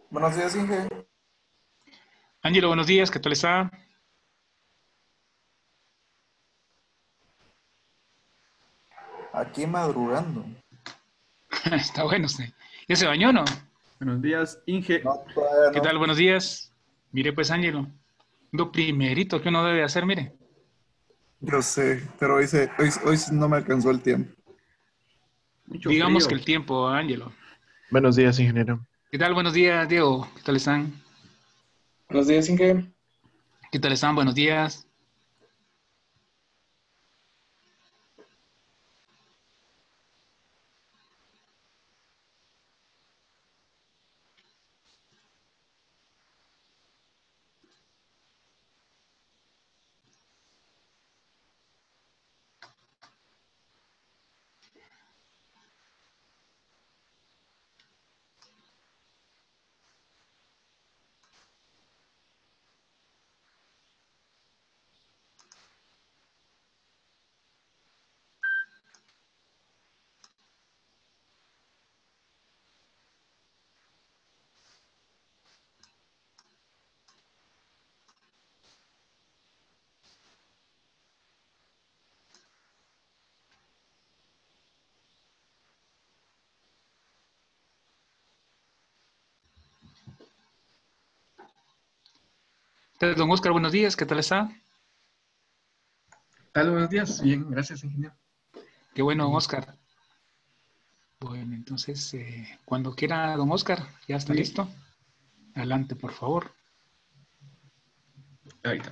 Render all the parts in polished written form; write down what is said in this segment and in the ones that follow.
Buenos días, Inge. Ángelo, buenos días, ¿qué tal está? Aquí madrugando. Está bueno usted. ¿Ya se bañó o no? Buenos días, Inge. No, todavía ¿Qué no. tal? Buenos días. Mire pues, Ángelo, lo primerito que uno debe hacer, mire, Yo sé, pero hoy sí no me alcanzó el tiempo. Mucho digamos que frío. el tiempo, Ángelo. Buenos días, ingeniero. ¿Qué tal? Buenos días, Diego. ¿Qué tal están? Buenos días, Inge. ¿Qué tal están? Buenos días. ¿Qué tal, don Oscar? Buenos días, ¿qué tal está? ¿Tal? Buenos días. Bien, gracias, ingeniero. Qué bueno, don Oscar. Bueno, entonces, cuando quiera, don Oscar, ya está Muy bien. listo. Adelante, por favor. Ahorita.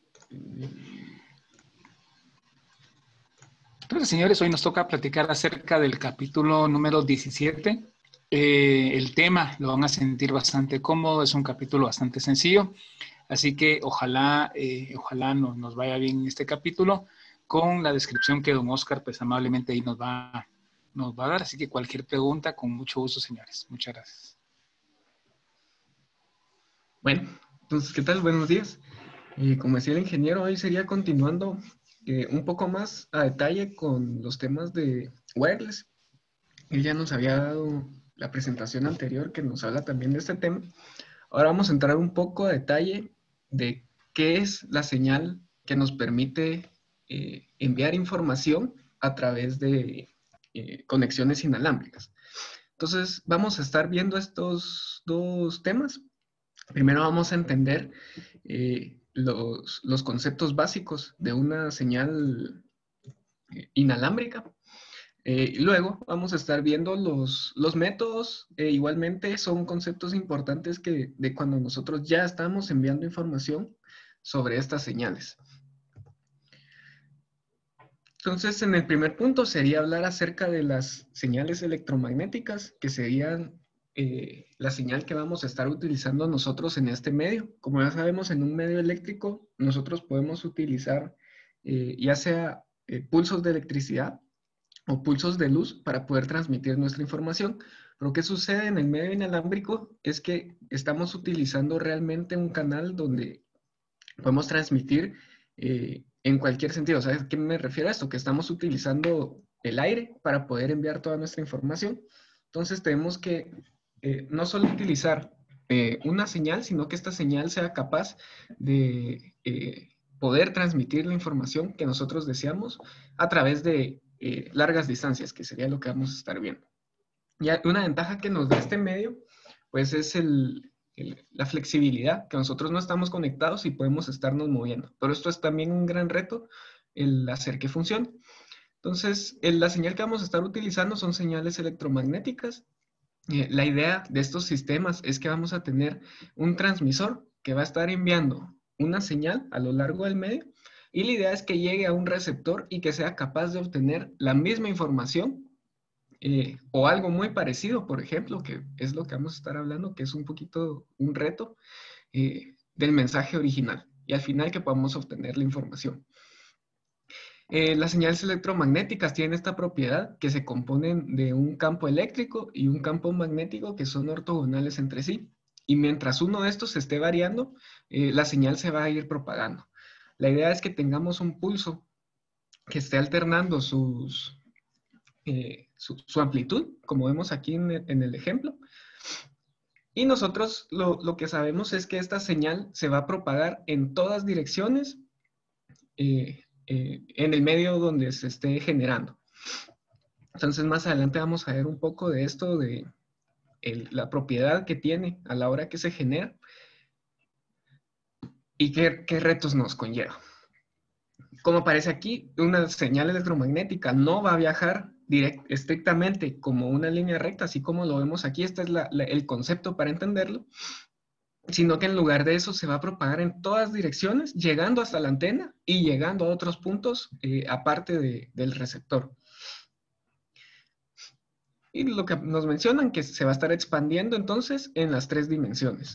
Entonces, señores, hoy nos toca platicar acerca del capítulo número 17. El tema lo van a sentir bastante cómodo, es un capítulo bastante sencillo, así que ojalá nos vaya bien este capítulo con la descripción que don Oscar pues amablemente ahí nos va a dar. Así que cualquier pregunta, con mucho gusto, señores. Muchas gracias. Bueno, entonces, ¿qué tal? Buenos días. Como decía el ingeniero, hoy sería continuando un poco más a detalle con los temas de wireless. Él ya nos había dado la presentación anterior que nos habla también de este tema. Ahora vamos a entrar un poco a detalle de qué es la señal que nos permite enviar información a través de conexiones inalámbricas. Entonces, vamos a estar viendo estos dos temas. Primero vamos a entender los conceptos básicos de una señal inalámbrica. Luego vamos a estar viendo los métodos. Igualmente son conceptos importantes de cuando nosotros ya estamos enviando información sobre estas señales. Entonces, en el primer punto sería hablar acerca de las señales electromagnéticas, que serían la señal que vamos a estar utilizando nosotros en este medio. Como ya sabemos, en un medio eléctrico nosotros podemos utilizar ya sea pulsos de electricidad o pulsos de luz para poder transmitir nuestra información. Pero ¿qué sucede en el medio inalámbrico? Es que estamos utilizando realmente un canal donde podemos transmitir en cualquier sentido. ¿Sabes a qué me refiero a esto? Que estamos utilizando el aire para poder enviar toda nuestra información. Entonces tenemos que no solo utilizar una señal, sino que esta señal sea capaz de poder transmitir la información que nosotros deseamos a través de largas distancias, que sería lo que vamos a estar viendo. Y una ventaja que nos da este medio, pues es la flexibilidad, que nosotros no estamos conectados y podemos estarnos moviendo. Pero esto es también un gran reto, el hacer que funcione. Entonces, la señal que vamos a estar utilizando son señales electromagnéticas. La idea de estos sistemas es que vamos a tener un transmisor que va a estar enviando una señal a lo largo del medio, y la idea es que llegue a un receptor y que sea capaz de obtener la misma información o algo muy parecido, por ejemplo, que es lo que vamos a estar hablando, que es un poquito un reto del mensaje original, y al final que podamos obtener la información. Las señales electromagnéticas tienen esta propiedad que se componen de un campo eléctrico y un campo magnético que son ortogonales entre sí. Y mientras uno de estos esté variando, la señal se va a ir propagando. La idea es que tengamos un pulso que esté alternando su amplitud, como vemos aquí en el ejemplo, Y nosotros lo que sabemos es que esta señal se va a propagar en todas direcciones en el medio donde se esté generando. Entonces más adelante vamos a ver un poco de esto, de la propiedad que tiene a la hora que se genera y qué retos nos conlleva. Como aparece aquí, una señal electromagnética no va a viajar estrictamente como una línea recta, así como lo vemos aquí. Este es el concepto para entenderlo, sino que en lugar de eso se va a propagar en todas direcciones, llegando hasta la antena y llegando a otros puntos aparte del receptor. Y lo que nos mencionan que se va a estar expandiendo entonces en las 3 dimensiones.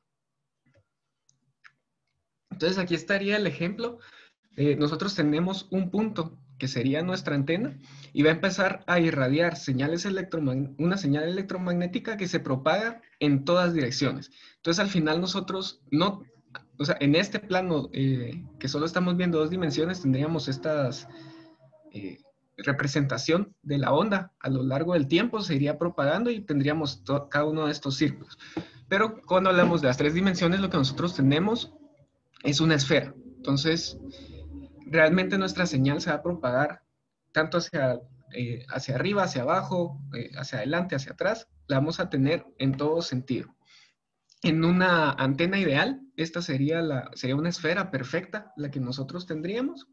Entonces aquí estaría el ejemplo. Nosotros tenemos un punto que sería nuestra antena y va a empezar a irradiar una señal electromagnética que se propaga en todas direcciones. Entonces al final nosotros o sea, en este plano que solo estamos viendo 2 dimensiones, tendríamos estas representación de la onda a lo largo del tiempo, se iría propagando y tendríamos cada uno de estos círculos. Pero cuando hablamos de las 3 dimensiones, lo que nosotros tenemos es una esfera. Entonces, realmente nuestra señal se va a propagar tanto hacia arriba, hacia abajo, hacia adelante, hacia atrás. La vamos a tener en todo sentido. En una antena ideal, esta sería una esfera perfecta, la que nosotros tendríamos.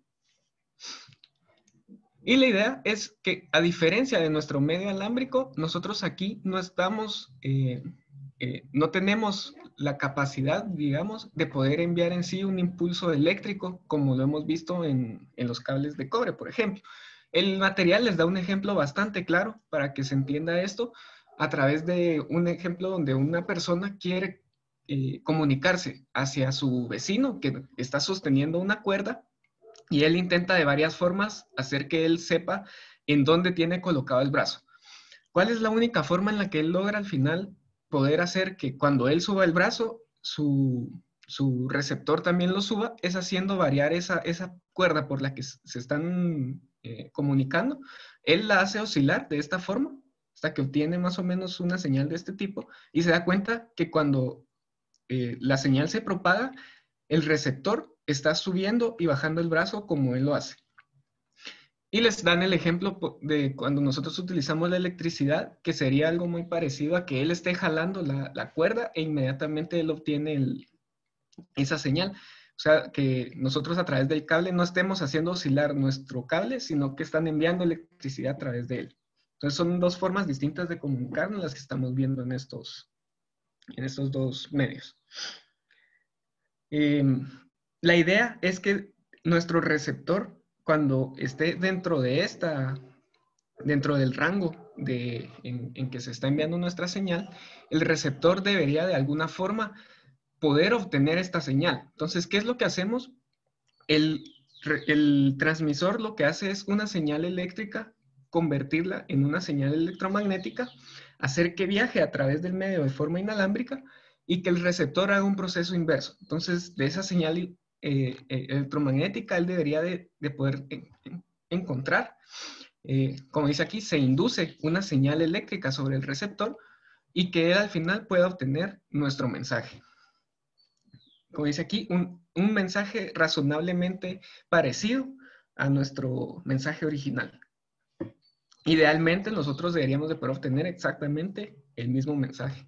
Y la idea es que, a diferencia de nuestro medio alámbrico, nosotros aquí no estamos, no tenemos la capacidad, digamos, de poder enviar en sí un impulso eléctrico, como lo hemos visto en los cables de cobre, por ejemplo. El material les da un ejemplo bastante claro para que se entienda esto a través de un ejemplo donde una persona quiere comunicarse hacia su vecino que está sosteniendo una cuerda, y él intenta de varias formas hacer que él sepa en dónde tiene colocado el brazo. ¿Cuál es la única forma en la que él logra al final poder hacer que cuando él suba el brazo, su receptor también lo suba? Es haciendo variar esa cuerda por la que se están comunicando. Él la hace oscilar de esta forma hasta que obtiene más o menos una señal de este tipo y se da cuenta que cuando la señal se propaga, el receptor está subiendo y bajando el brazo como él lo hace. Y les dan el ejemplo de cuando nosotros utilizamos la electricidad, que sería algo muy parecido a que él esté jalando la cuerda e inmediatamente él obtiene esa señal. O sea, que nosotros a través del cable no estemos haciendo oscilar nuestro cable, sino que están enviando electricidad a través de él. Entonces son 2 formas distintas de comunicarnos las que estamos viendo en estos 2 medios. La idea es que nuestro receptor, cuando esté dentro del rango en que se está enviando nuestra señal, el receptor debería de alguna forma poder obtener esta señal. Entonces, ¿qué es lo que hacemos? El transmisor lo que hace es una señal eléctrica, convertirla en una señal electromagnética, hacer que viaje a través del medio de forma inalámbrica y que el receptor haga un proceso inverso. Entonces, de esa señal electromagnética, él debería de poder encontrar, como dice aquí, se induce una señal eléctrica sobre el receptor y que él al final pueda obtener nuestro mensaje. Como dice aquí, un mensaje razonablemente parecido a nuestro mensaje original. Idealmente, nosotros deberíamos de poder obtener exactamente el mismo mensaje.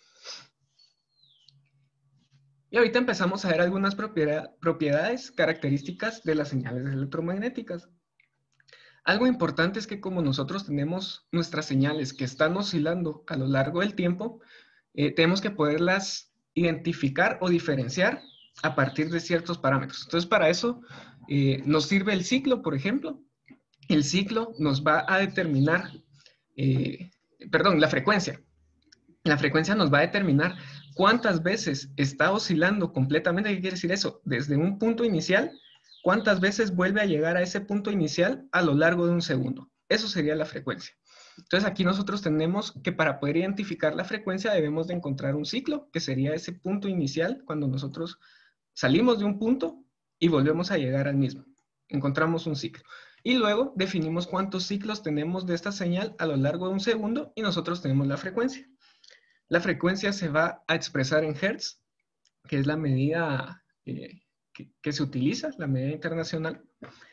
Y ahorita empezamos a ver algunas propiedades, características de las señales electromagnéticas. Algo importante es que como nosotros tenemos nuestras señales que están oscilando a lo largo del tiempo, tenemos que poderlas identificar o diferenciar a partir de ciertos parámetros. Entonces, para eso nos sirve el ciclo, por ejemplo. El ciclo nos va a determinar, la frecuencia. La frecuencia nos va a determinar cuántas veces está oscilando completamente. ¿Qué quiere decir eso? Desde un punto inicial, cuántas veces vuelve a llegar a ese punto inicial a lo largo de un segundo. Eso sería la frecuencia. Entonces aquí nosotros tenemos que para poder identificar la frecuencia debemos de encontrar un ciclo, que sería ese punto inicial cuando nosotros salimos de un punto y volvemos a llegar al mismo. Encontramos un ciclo. Y luego definimos cuántos ciclos tenemos de esta señal a lo largo de un segundo y nosotros tenemos la frecuencia. la frecuencia se va a expresar en hertz, que es la medida que se utiliza, la medida internacional.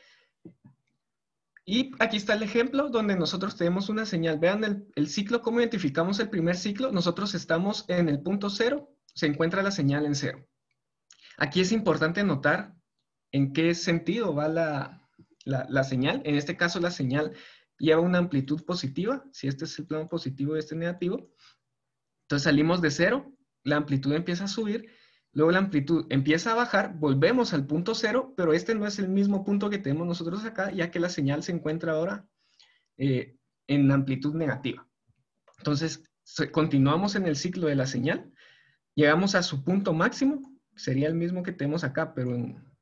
Y aquí está el ejemplo donde nosotros tenemos una señal. Vean el ciclo, cómo identificamos el primer ciclo. Nosotros estamos en el punto 0, se encuentra la señal en 0. Aquí es importante notar en qué sentido va la señal. En este caso la señal lleva una amplitud positiva, si este es el plano positivo y este negativo. Entonces salimos de 0, la amplitud empieza a subir, luego la amplitud empieza a bajar, volvemos al punto 0, pero este no es el mismo punto que tenemos nosotros acá, ya que la señal se encuentra ahora en amplitud negativa. Entonces continuamos en el ciclo de la señal, llegamos a su punto máximo, sería el mismo que tenemos acá, pero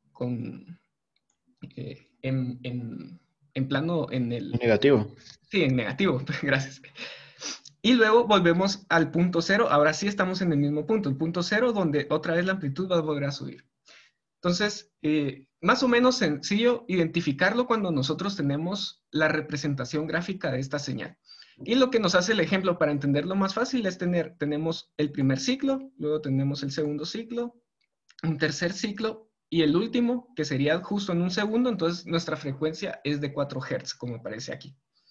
en plano, en el... Negativo. Sí, en negativo, gracias. Y luego volvemos al punto 0, ahora sí estamos en el mismo punto, el punto 0, donde otra vez la amplitud va a volver a subir. Entonces, más o menos sencillo identificarlo cuando nosotros tenemos la representación gráfica de esta señal. Y lo que nos hace el ejemplo para entenderlo más fácil es tenemos el primer ciclo, luego tenemos el segundo ciclo, un tercer ciclo y el último, que sería justo en un segundo. Entonces nuestra frecuencia es de 4 Hz, como aparece aquí.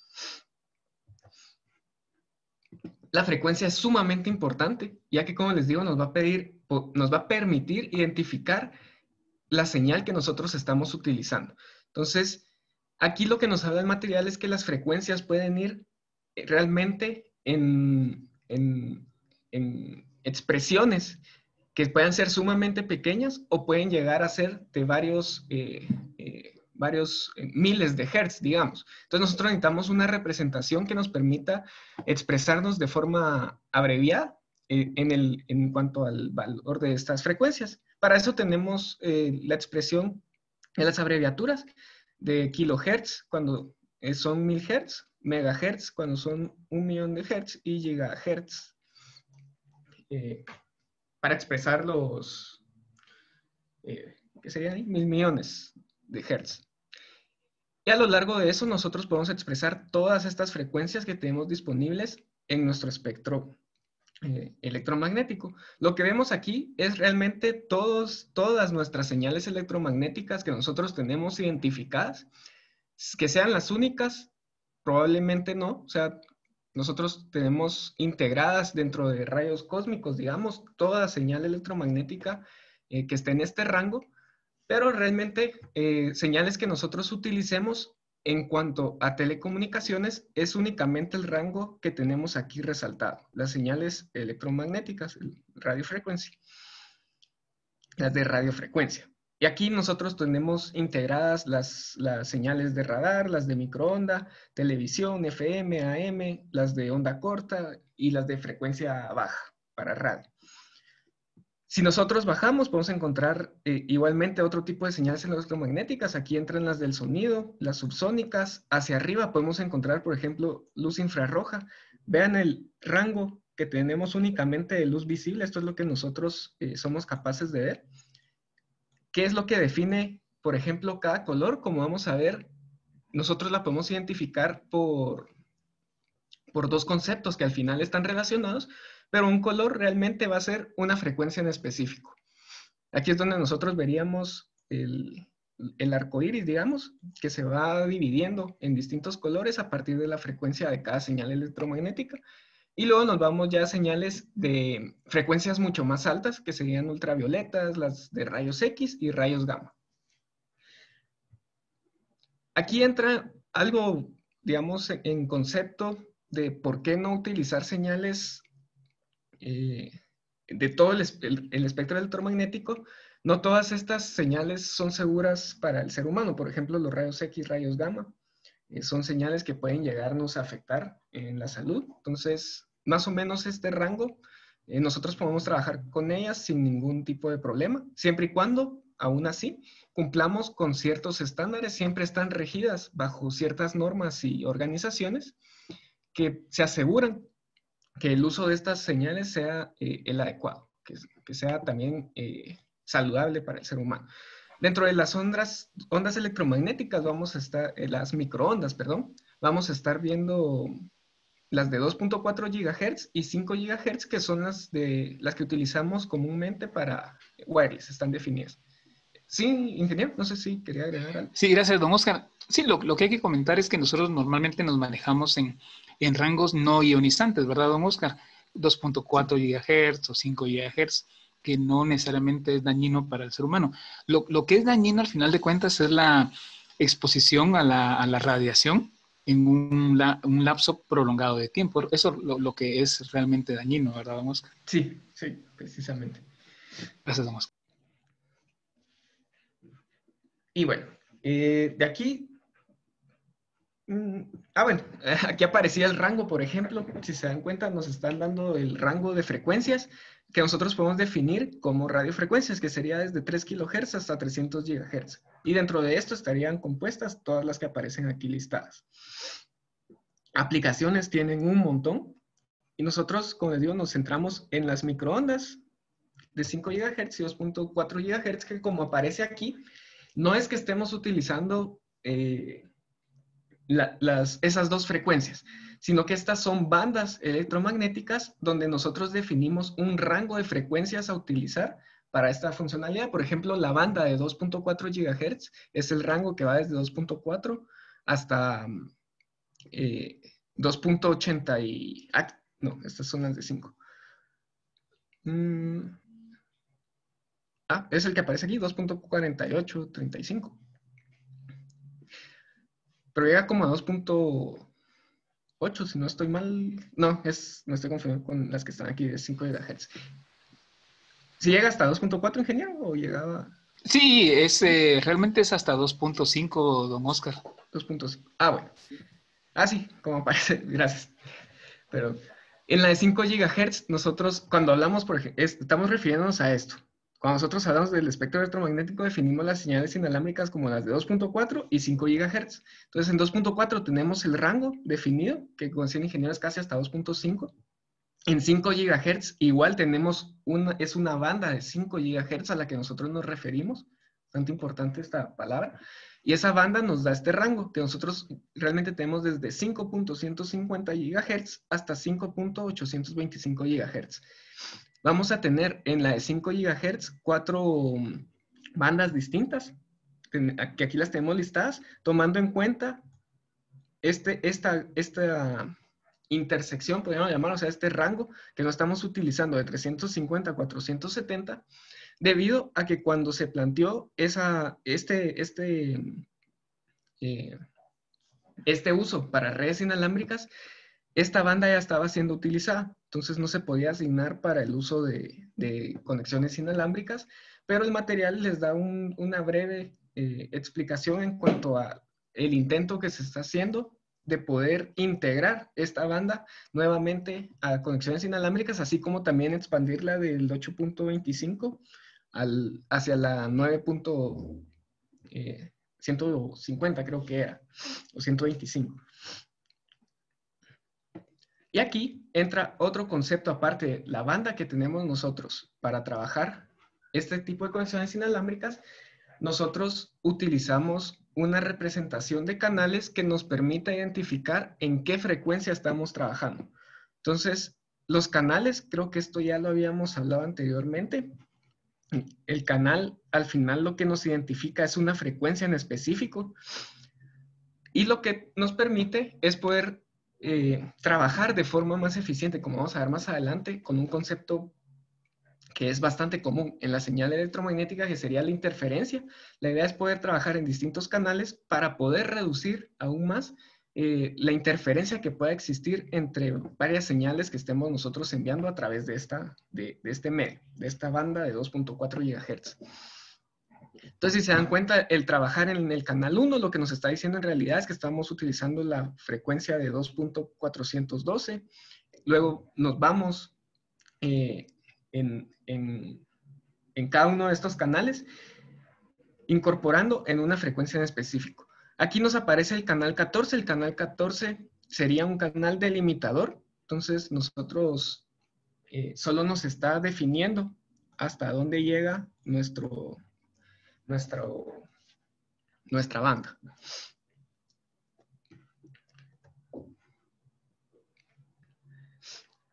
La frecuencia es sumamente importante, ya que, como les digo, nos va a permitir identificar la señal que nosotros estamos utilizando. Entonces, aquí lo que nos habla el material es que las frecuencias pueden ir realmente en expresiones que puedan ser sumamente pequeñas o pueden llegar a ser de varios miles de hertz, digamos. Entonces nosotros necesitamos una representación que nos permita expresarnos de forma abreviada en cuanto al valor de estas frecuencias. Para eso tenemos la expresión de las abreviaturas de kilohertz cuando son 1000 hertz, megahertz cuando son 1.000.000 de hertz y gigahertz para expresar los, ¿qué serían ahí? 1.000 millones de hertz. Y a lo largo de eso nosotros podemos expresar todas estas frecuencias que tenemos disponibles en nuestro espectro electromagnético. Lo que vemos aquí es realmente todas nuestras señales electromagnéticas que nosotros tenemos identificadas. Que sean las únicas, probablemente no. O sea, nosotros tenemos integradas dentro de rayos cósmicos, digamos, toda señal electromagnética que esté en este rango, pero realmente señales que nosotros utilicemos en cuanto a telecomunicaciones es únicamente el rango que tenemos aquí resaltado. Las señales electromagnéticas, radiofrecuencia, las de radiofrecuencia. Y aquí nosotros tenemos integradas las señales de radar, las de microonda, televisión, FM, AM, las de onda corta y las de frecuencia baja para radio. Si nosotros bajamos, podemos encontrar igualmente otro tipo de señales electromagnéticas. Aquí entran las del sonido, las subsónicas. Hacia arriba podemos encontrar, por ejemplo, luz infrarroja. Vean el rango que tenemos únicamente de luz visible. Esto es lo que nosotros somos capaces de ver. ¿Qué es lo que define, por ejemplo, cada color? Como vamos a ver, nosotros la podemos identificar por dos conceptos que al final están relacionados, pero un color realmente va a ser una frecuencia en específico. Aquí es donde nosotros veríamos el arco iris, digamos, que se va dividiendo en distintos colores a partir de la frecuencia de cada señal electromagnética. Y luego nos vamos ya a señales de frecuencias mucho más altas, que serían ultravioletas, las de rayos X y rayos gamma. Aquí entra algo, digamos, en concepto de por qué no utilizar señales de todo el espectro electromagnético. No todas estas señales son seguras para el ser humano. Por ejemplo, los rayos X, rayos gamma, son señales que pueden llegarnos a afectar en la salud. Entonces, más o menos este rango, nosotros podemos trabajar con ellas sin ningún tipo de problema, siempre y cuando, aún así, cumplamos con ciertos estándares. Siempre están regidas bajo ciertas normas y organizaciones que se aseguran que el uso de estas señales sea el adecuado, que sea también saludable para el ser humano. Dentro de las ondas electromagnéticas vamos a estar, las microondas, perdón, vamos a estar viendo las de 2.4 GHz y 5 GHz, que son las que utilizamos comúnmente para wireless, están definidas. Sí, ingeniero, no sé si quería agregar algo. Sí, gracias, don Oscar. Sí, lo que hay que comentar es que nosotros normalmente nos manejamos en rangos no ionizantes, ¿verdad, don Oscar? 2.4 GHz o 5 GHz, que no necesariamente es dañino para el ser humano. Lo que es dañino al final de cuentas es la exposición a la radiación en un lapso prolongado de tiempo. Eso es lo que es realmente dañino, ¿verdad, don Oscar? Sí, sí, precisamente. Gracias, don Oscar. Y bueno, de aquí... bueno, aquí aparecía el rango, por ejemplo. Si se dan cuenta, nos están dando el rango de frecuencias que nosotros podemos definir como radiofrecuencias, que sería desde 3 kHz hasta 300 GHz. Y dentro de esto estarían compuestas todas las que aparecen aquí listadas. Aplicaciones tienen un montón. Y nosotros, como les digo, nos centramos en las microondas de 5 GHz y 2.4 GHz, que como aparece aquí, no es que estemos utilizando esas dos frecuencias, sino que estas son bandas electromagnéticas donde nosotros definimos un rango de frecuencias a utilizar para esta funcionalidad. Por ejemplo, la banda de 2.4 GHz es el rango que va desde 2.4 hasta 2.80 y... no, estas son las de 5. Es el que aparece aquí, 2.4835. Pero llega como a 2.8, si no estoy mal. No, me estoy confundiendo con las que están aquí de 5 GHz. ¿Si llega hasta 2.4, ingeniero, o llegaba...? Sí, realmente es hasta 2.5, don Oscar. 2.5. Bueno. Sí, como aparece, gracias. Pero en la de 5 GHz, nosotros, cuando hablamos, por ejemplo, estamos refiriéndonos a esto. Cuando nosotros hablamos del espectro electromagnético, definimos las señales inalámbricas como las de 2.4 y 5 GHz. Entonces, en 2.4 tenemos el rango definido, que como decía el ingeniero es casi hasta 2.5. En 5 GHz igual tenemos es una banda de 5 GHz a la que nosotros nos referimos. Bastante importante esta palabra. Y esa banda nos da este rango, que nosotros realmente tenemos desde 5.150 GHz hasta 5.825 GHz. Vamos a tener en la de 5 GHz 4 bandas distintas, que aquí las tenemos listadas, tomando en cuenta esta intersección, podríamos llamarlo, o sea, este rango que no estamos utilizando de 350 a 470, debido a que cuando se planteó este uso para redes inalámbricas, esta banda ya estaba siendo utilizada, entonces no se podía asignar para el uso de conexiones inalámbricas, pero el material les da una breve explicación en cuanto a el intento que se está haciendo de poder integrar esta banda nuevamente a conexiones inalámbricas, así como también expandirla del 8.25 hacia la 9.150, creo que era, o 125. Y aquí entra otro concepto aparte de la banda que tenemos nosotros para trabajar este tipo de conexiones inalámbricas. Nosotros utilizamos una representación de canales que nos permita identificar en qué frecuencia estamos trabajando. Entonces, los canales, creo que esto ya lo habíamos hablado anteriormente. El canal, al final, lo que nos identifica es una frecuencia en específico. Y lo que nos permite es poder trabajar de forma más eficiente, como vamos a ver más adelante, con un concepto que es bastante común en la señal electromagnética, que sería la interferencia. La idea es poder trabajar en distintos canales para poder reducir aún más la interferencia que pueda existir entre varias señales que estemos nosotros enviando a través de este medio, de esta banda de 2.4 GHz. Entonces, si se dan cuenta, el trabajar en el canal 1, lo que nos está diciendo en realidad es que estamos utilizando la frecuencia de 2.412. Luego nos vamos en cada uno de estos canales, incorporando en una frecuencia en específico. Aquí nos aparece el canal 14. El canal 14 sería un canal delimitador. Entonces, nosotros solo nos está definiendo hasta dónde llega nuestra banda.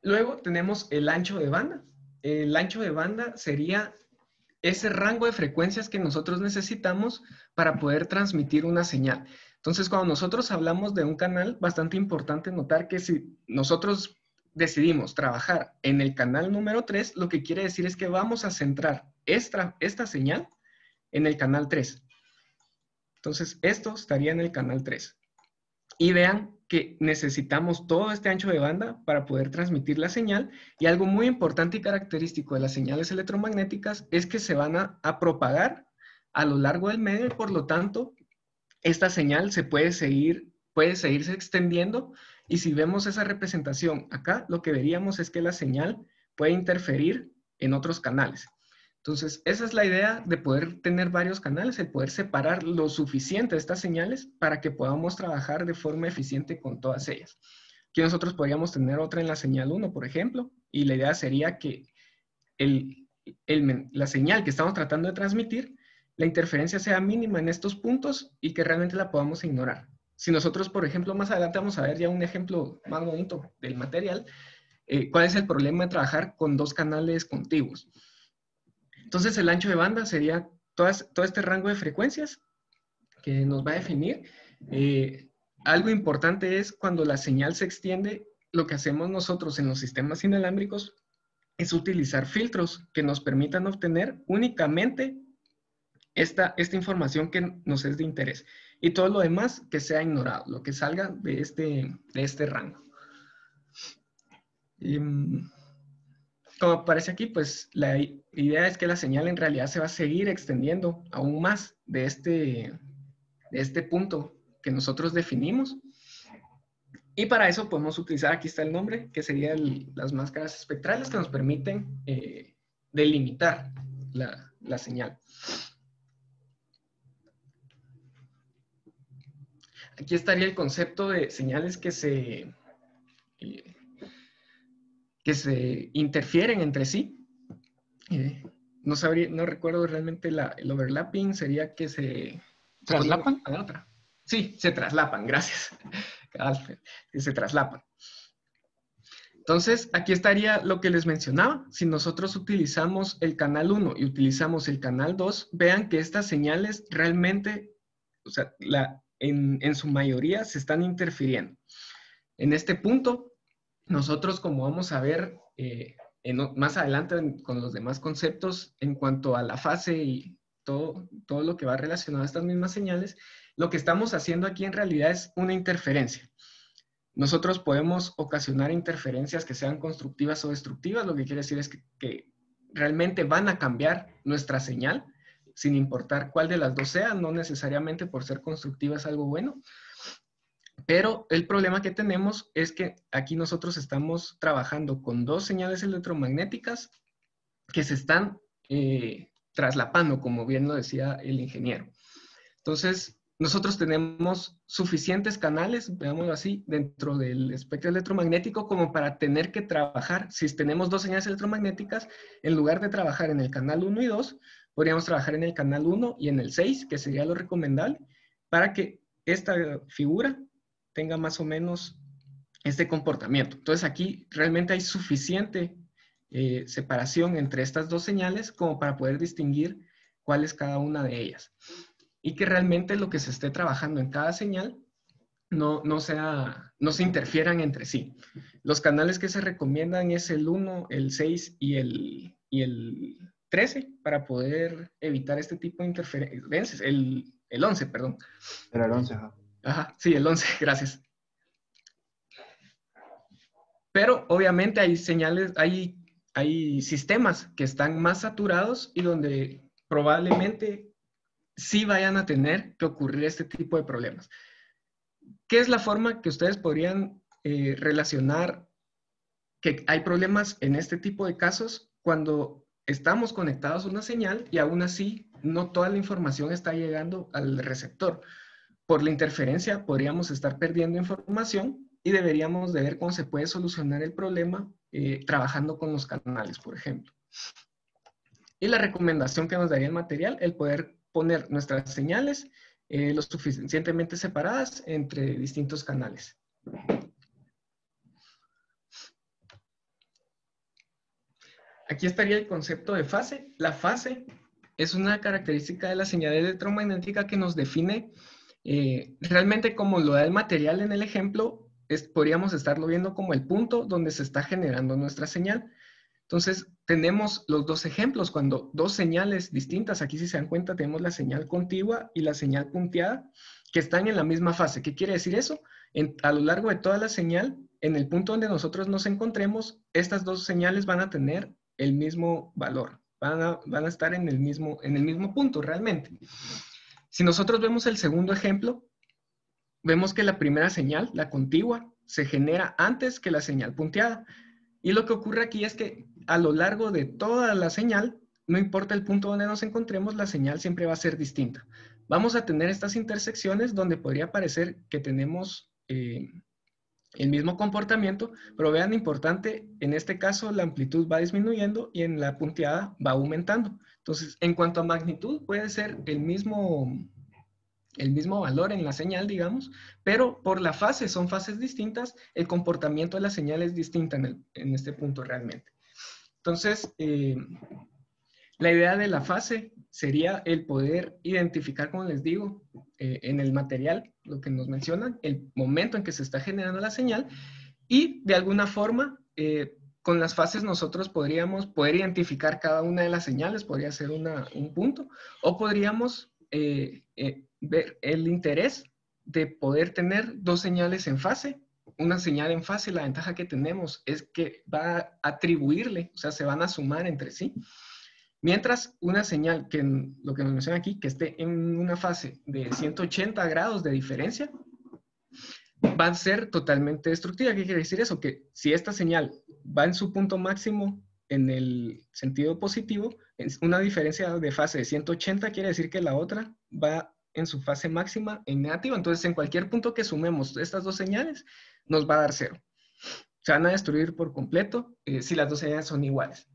Luego tenemos el ancho de banda. El ancho de banda sería ese rango de frecuencias que nosotros necesitamos para poder transmitir una señal. Entonces, cuando nosotros hablamos de un canal, bastante importante notar que si nosotros decidimos trabajar en el canal número 3, lo que quiere decir es que vamos a centrar esta señal en el canal 3. Entonces, esto estaría en el canal 3. Y vean que necesitamos todo este ancho de banda para poder transmitir la señal. Y algo muy importante y característico de las señales electromagnéticas es que se van a propagar a lo largo del medio y por lo tanto esta señal se puede seguirse extendiendo. Y si vemos esa representación acá, lo que veríamos es que la señal puede interferir en otros canales. Entonces, esa es la idea de poder tener varios canales, el poder separar lo suficiente de estas señales para que podamos trabajar de forma eficiente con todas ellas. Aquí nosotros podríamos tener otra en la señal 1, por ejemplo, y la idea sería que la señal que estamos tratando de transmitir, la interferencia sea mínima en estos puntos y que realmente la podamos ignorar. Si nosotros, por ejemplo, más adelante vamos a ver ya un ejemplo más bonito del material, ¿cuál es el problema de trabajar con dos canales contiguos? Entonces, el ancho de banda sería todo este rango de frecuencias que nos va a definir. Algo importante es cuando la señal se extiende, lo que hacemos nosotros en los sistemas inalámbricos es utilizar filtros que nos permitan obtener únicamente esta información que nos es de interés. Y todo lo demás que sea ignorado, lo que salga de este rango. Como aparece aquí, pues la idea es que la señal en realidad se va a seguir extendiendo aún más de este punto que nosotros definimos. Y para eso podemos utilizar, aquí está el nombre, que serían las máscaras espectrales que nos permiten delimitar la señal. Aquí estaría el concepto de señales que se interfieren entre sí. No recuerdo realmente el overlapping, sería que se... ¿Traslapan? A la otra. Sí, se traslapan, gracias. Que se traslapan. Entonces, aquí estaría lo que les mencionaba. Si nosotros utilizamos el canal 1 y utilizamos el canal 2, vean que estas señales realmente, o sea, en su mayoría se están interfiriendo. En este punto, nosotros, como vamos a ver más adelante con los demás conceptos en cuanto a la fase y todo lo que va relacionado a estas mismas señales, lo que estamos haciendo aquí en realidad es una interferencia. Nosotros podemos ocasionar interferencias que sean constructivas o destructivas, lo que quiere decir es que realmente van a cambiar nuestra señal, sin importar cuál de las dos sea, no necesariamente por ser constructiva es algo bueno. Pero el problema que tenemos es que aquí nosotros estamos trabajando con dos señales electromagnéticas que se están traslapando, como bien lo decía el ingeniero. Entonces, nosotros tenemos suficientes canales, veámoslo así, dentro del espectro electromagnético como para tener que trabajar, si tenemos dos señales electromagnéticas, en lugar de trabajar en el canal 1 y 2, podríamos trabajar en el canal 1 y en el 6, que sería lo recomendable, para que esta figura tenga más o menos este comportamiento. Entonces aquí realmente hay suficiente separación entre estas dos señales como para poder distinguir cuál es cada una de ellas. Y que realmente lo que se esté trabajando en cada señal no se interfieran entre sí. Los canales que se recomiendan es el 1, el 6 y el 13 para poder evitar este tipo de interferencias. El 11, perdón. Era el 11, ajá. Ajá, sí, el 11, gracias. Pero obviamente hay señales, hay sistemas que están más saturados y donde probablemente sí vayan a tener que ocurrir este tipo de problemas. ¿Qué es la forma que ustedes podrían relacionar que hay problemas en este tipo de casos cuando estamos conectados a una señal y aún así no toda la información está llegando al receptor? Por la interferencia podríamos estar perdiendo información y deberíamos de ver cómo se puede solucionar el problema trabajando con los canales, por ejemplo. Y la recomendación que nos daría el material, el poder poner nuestras señales lo suficientemente separadas entre distintos canales. aquí estaría el concepto de fase. La fase es una característica de la señal electromagnética que nos define realmente como lo da el material en el ejemplo, podríamos estarlo viendo como el punto donde se está generando nuestra señal. Entonces, tenemos los dos ejemplos, cuando dos señales distintas, aquí si se dan cuenta, tenemos la señal contigua y la señal punteada, que están en la misma fase. ¿Qué quiere decir eso? A lo largo de toda la señal, en el punto donde nosotros nos encontremos, estas dos señales van a tener el mismo valor, van a estar en el mismo punto realmente. Si nosotros vemos el segundo ejemplo, vemos que la primera señal, la contigua, se genera antes que la señal punteada. Y lo que ocurre aquí es que a lo largo de toda la señal, no importa el punto donde nos encontremos, la señal siempre va a ser distinta. Vamos a tener estas intersecciones donde podría parecer que tenemos el mismo comportamiento, pero vean, importante, en este caso la amplitud va disminuyendo y en la punteada va aumentando. Entonces, en cuanto a magnitud, puede ser el mismo valor en la señal, digamos, pero por la fase, son fases distintas, el comportamiento de la señal es distinta en este punto realmente. Entonces, la idea de la fase sería el poder identificar, como les digo, en el material, lo que nos mencionan, el momento en que se está generando la señal, y de alguna forma, con las fases nosotros podríamos poder identificar cada una de las señales, podría ser un punto, o podríamos ver el interés de poder tener dos señales en fase. Una señal en fase, la ventaja que tenemos es que va a atribuirle, o sea, se van a sumar entre sí. Mientras una señal, que lo que nos menciona aquí, que esté en una fase de 180 grados de diferencia, va a ser totalmente destructiva. ¿Qué quiere decir eso? Que si esta señal va en su punto máximo en el sentido positivo, una diferencia de fase de 180 quiere decir que la otra va en su fase máxima en negativa. Entonces, en cualquier punto que sumemos estas dos señales, nos va a dar cero. Se van a destruir por completo si las dos señales son iguales.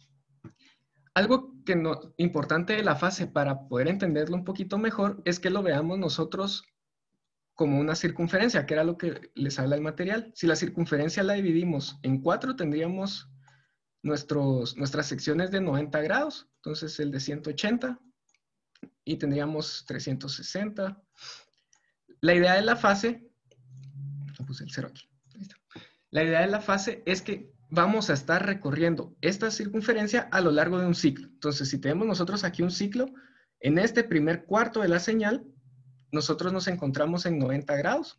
Algo importante de la fase para poder entenderlo un poquito mejor es que lo veamos nosotros como una circunferencia, que era lo que les habla el material. Si la circunferencia la dividimos en 4, tendríamos nuestras secciones de 90 grados. Entonces el de 180 y tendríamos 360. La idea de la fase, puse el 0 aquí. La idea de la fase es que vamos a estar recorriendo esta circunferencia a lo largo de un ciclo. Entonces, si tenemos nosotros aquí un ciclo, en este primer cuarto de la señal, nosotros nos encontramos en 90 grados.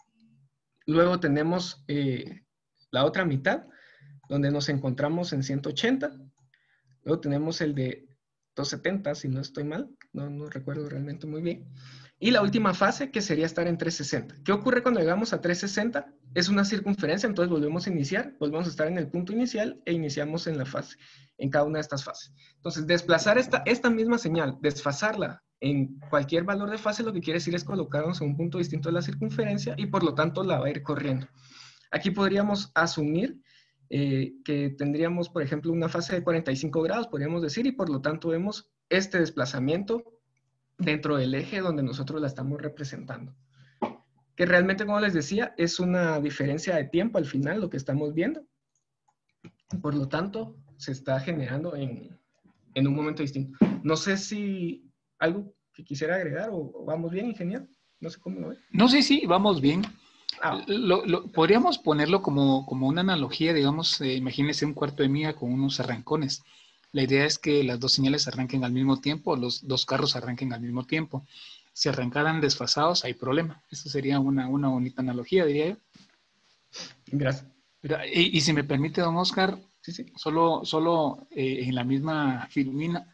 Luego tenemos la otra mitad, donde nos encontramos en 180. Luego tenemos el de 270, si no estoy mal. No recuerdo realmente muy bien. Y la última fase, que sería estar en 360. ¿Qué ocurre cuando llegamos a 360? Es una circunferencia, entonces volvemos a iniciar, volvemos a estar en el punto inicial e iniciamos en la fase, en cada una de estas fases. Entonces, desplazar esta misma señal, desfasarla en cualquier valor de fase, lo que quiere decir es colocarnos en un punto distinto de la circunferencia y por lo tanto la va a ir corriendo. Aquí podríamos asumir que tendríamos, por ejemplo, una fase de 45 grados, podríamos decir, y por lo tanto vemos este desplazamiento dentro del eje donde nosotros la estamos representando. Que realmente, como les decía, es una diferencia de tiempo al final lo que estamos viendo. Por lo tanto, se está generando en un momento distinto. No sé si algo que quisiera agregar o vamos bien, ingeniero. No sé cómo lo ve. No sé si vamos bien. Podríamos ponerlo como una analogía, digamos, imagínense un cuarto de milla con unos arrancones. La idea es que las dos señales arranquen al mismo tiempo, los dos carros arranquen al mismo tiempo. Si arrancaran desfasados, hay problema. Eso sería una bonita analogía, diría yo. Gracias. Y si me permite, don Oscar, sí. Solo en la misma filmina,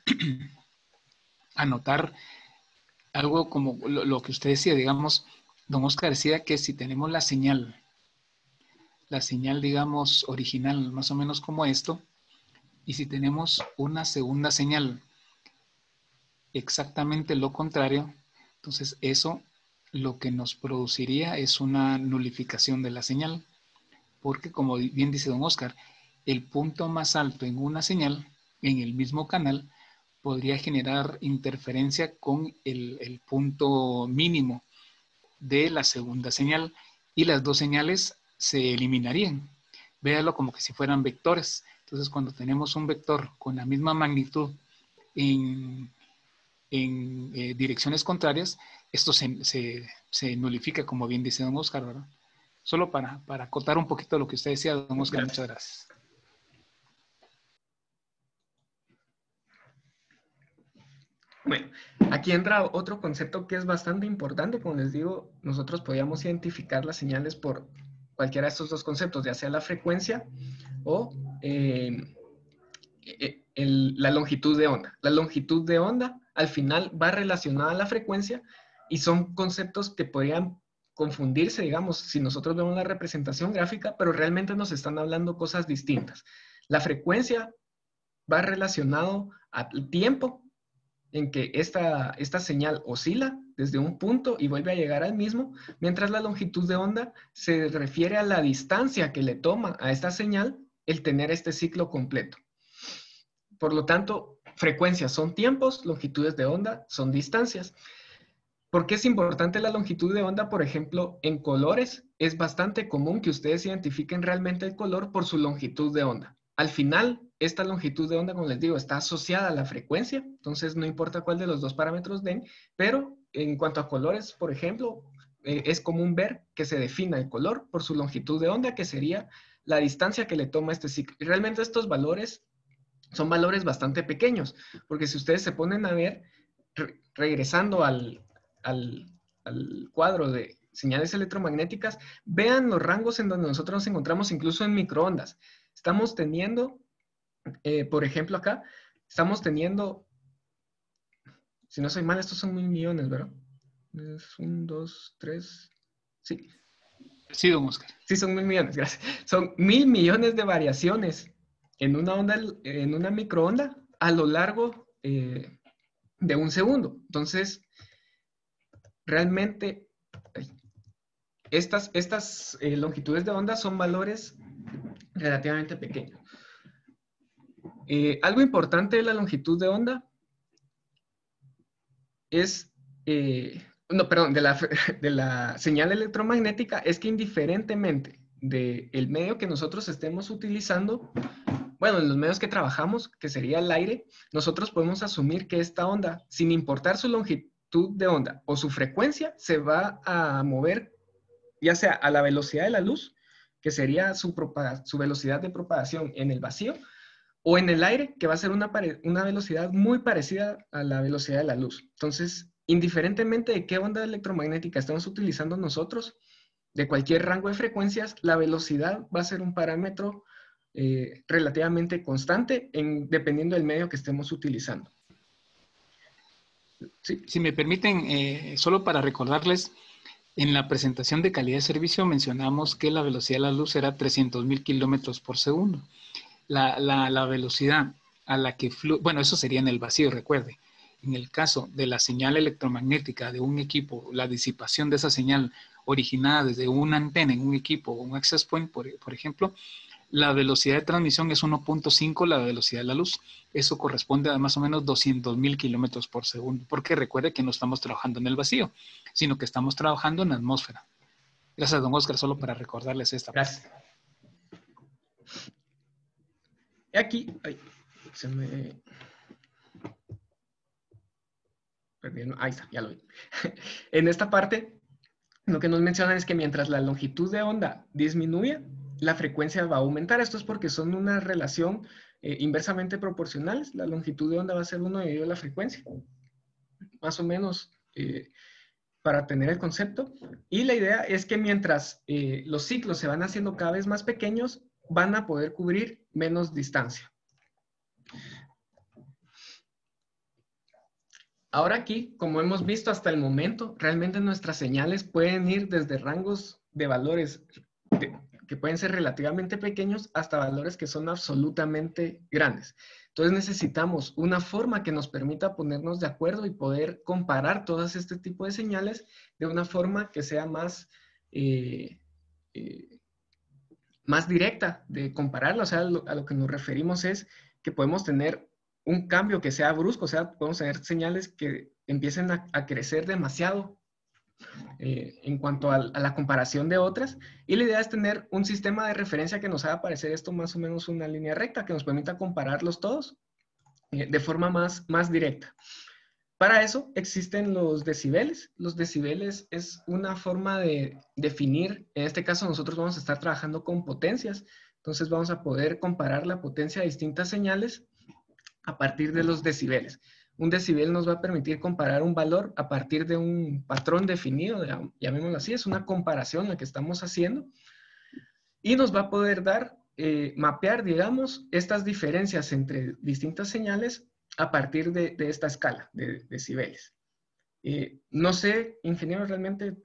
anotar algo como lo que usted decía, digamos, don Oscar decía que si tenemos la señal, digamos, original, más o menos como esto, y si tenemos una segunda señal exactamente lo contrario, entonces eso lo que nos produciría es una nulificación de la señal, porque como bien dice don Oscar, el punto más alto en una señal, en el mismo canal, podría generar interferencia con el punto mínimo de la segunda señal y las dos señales se eliminarían. Véalo como que si fueran vectores. Entonces, cuando tenemos un vector con la misma magnitud en direcciones contrarias, esto se nulifica, como bien dice don Oscar, ¿verdad? Solo para acotar un poquito lo que usted decía, don Oscar, Gracias. muchas gracias. Bueno, aquí entra otro concepto que es bastante importante. Como les digo, nosotros podíamos identificar las señales por cualquiera de estos dos conceptos, ya sea la frecuencia o la longitud de onda. La longitud de onda al final va relacionada a la frecuencia y son conceptos que podrían confundirse, digamos, si nosotros vemos la representación gráfica, pero realmente nos están hablando cosas distintas. La frecuencia va relacionado al tiempo en que esta señal oscila desde un punto y vuelve a llegar al mismo, mientras la longitud de onda se refiere a la distancia que le toma a esta señal el tener este ciclo completo. Por lo tanto, frecuencias son tiempos, longitudes de onda son distancias. ¿Por qué es importante la longitud de onda? Por ejemplo, en colores es bastante común que ustedes identifiquen realmente el color por su longitud de onda. Al final, esta longitud de onda, como les digo, está asociada a la frecuencia, entonces no importa cuál de los dos parámetros den, pero en cuanto a colores, por ejemplo, es común ver que se defina el color por su longitud de onda, que sería la distancia que le toma este ciclo. Y realmente estos valores son valores bastante pequeños, porque si ustedes se ponen a ver, regresando al cuadro de señales electromagnéticas, vean los rangos en donde nosotros nos encontramos incluso en microondas. Estamos teniendo, por ejemplo acá, estamos teniendo, si no soy mal, estos son 1000 millones, ¿verdad? Es 1, 2, 3, sí. Sí, don Oscar. Sí, son 1000 millones, gracias. Son 1000 millones de variaciones en una onda, en una microonda a lo largo de un segundo. Entonces, realmente estas longitudes de onda son valores relativamente pequeños. Algo importante de la longitud de onda es, de la señal electromagnética es que indiferentemente del medio que nosotros estemos utilizando, bueno, en los medios que trabajamos, que sería el aire, nosotros podemos asumir que esta onda, sin importar su longitud de onda o su frecuencia, se va a mover ya sea a la velocidad de la luz, que sería su velocidad de propagación en el vacío, o en el aire, que va a ser una velocidad muy parecida a la velocidad de la luz. Entonces, indiferentemente de qué onda electromagnética estamos utilizando nosotros, de cualquier rango de frecuencias, la velocidad va a ser un parámetro relativamente constante dependiendo del medio que estemos utilizando. ¿Sí? Si me permiten, solo para recordarles, en la presentación de calidad de servicio mencionamos que la velocidad de la luz era 300,000 kilómetros por segundo. La velocidad a la que fluye, bueno, eso sería en el vacío, recuerde. En el caso de la señal electromagnética de un equipo, la disipación de esa señal originada desde una antena en un equipo o un access point, por ejemplo, la velocidad de transmisión es 1.5 la velocidad de la luz. Eso corresponde a más o menos 200,000 kilómetros por segundo, porque recuerde que no estamos trabajando en el vacío, sino que estamos trabajando en la atmósfera. Gracias, don Oscar, solo para recordarles esta. Gracias. Aquí, se me... Ahí está, ya lo vi. En esta parte, lo que nos mencionan es que mientras la longitud de onda disminuye, la frecuencia va a aumentar. Esto es porque son una relación inversamente proporcionales. La longitud de onda va a ser 1 dividido la frecuencia. Más o menos para tener el concepto. Y la idea es que mientras los ciclos se van haciendo cada vez más pequeños, van a poder cubrir menos distancia. Ahora aquí, como hemos visto hasta el momento, realmente nuestras señales pueden ir desde rangos de valores que pueden ser relativamente pequeños hasta valores que son absolutamente grandes. Entonces necesitamos una forma que nos permita ponernos de acuerdo y poder comparar todas este tipo de señales de una forma que sea más directa de compararla. O sea, a lo que nos referimos es que podemos tener un cambio que sea brusco, o sea, podemos tener señales que empiecen a crecer demasiado en cuanto a la comparación de otras. Y la idea es tener un sistema de referencia que nos haga parecer esto más o menos una línea recta, que nos permita compararlos todos de forma más directa. Para eso existen los decibeles. Los decibeles es una forma de definir, en este caso nosotros vamos a estar trabajando con potencias, entonces vamos a poder comparar la potencia de distintas señales a partir de los decibeles. Un decibel nos va a permitir comparar un valor a partir de un patrón definido, llamémoslo así, es una comparación la que estamos haciendo, y nos va a poder dar, mapear, digamos, estas diferencias entre distintas señales a partir de esta escala de decibeles. No sé, ingeniero, realmente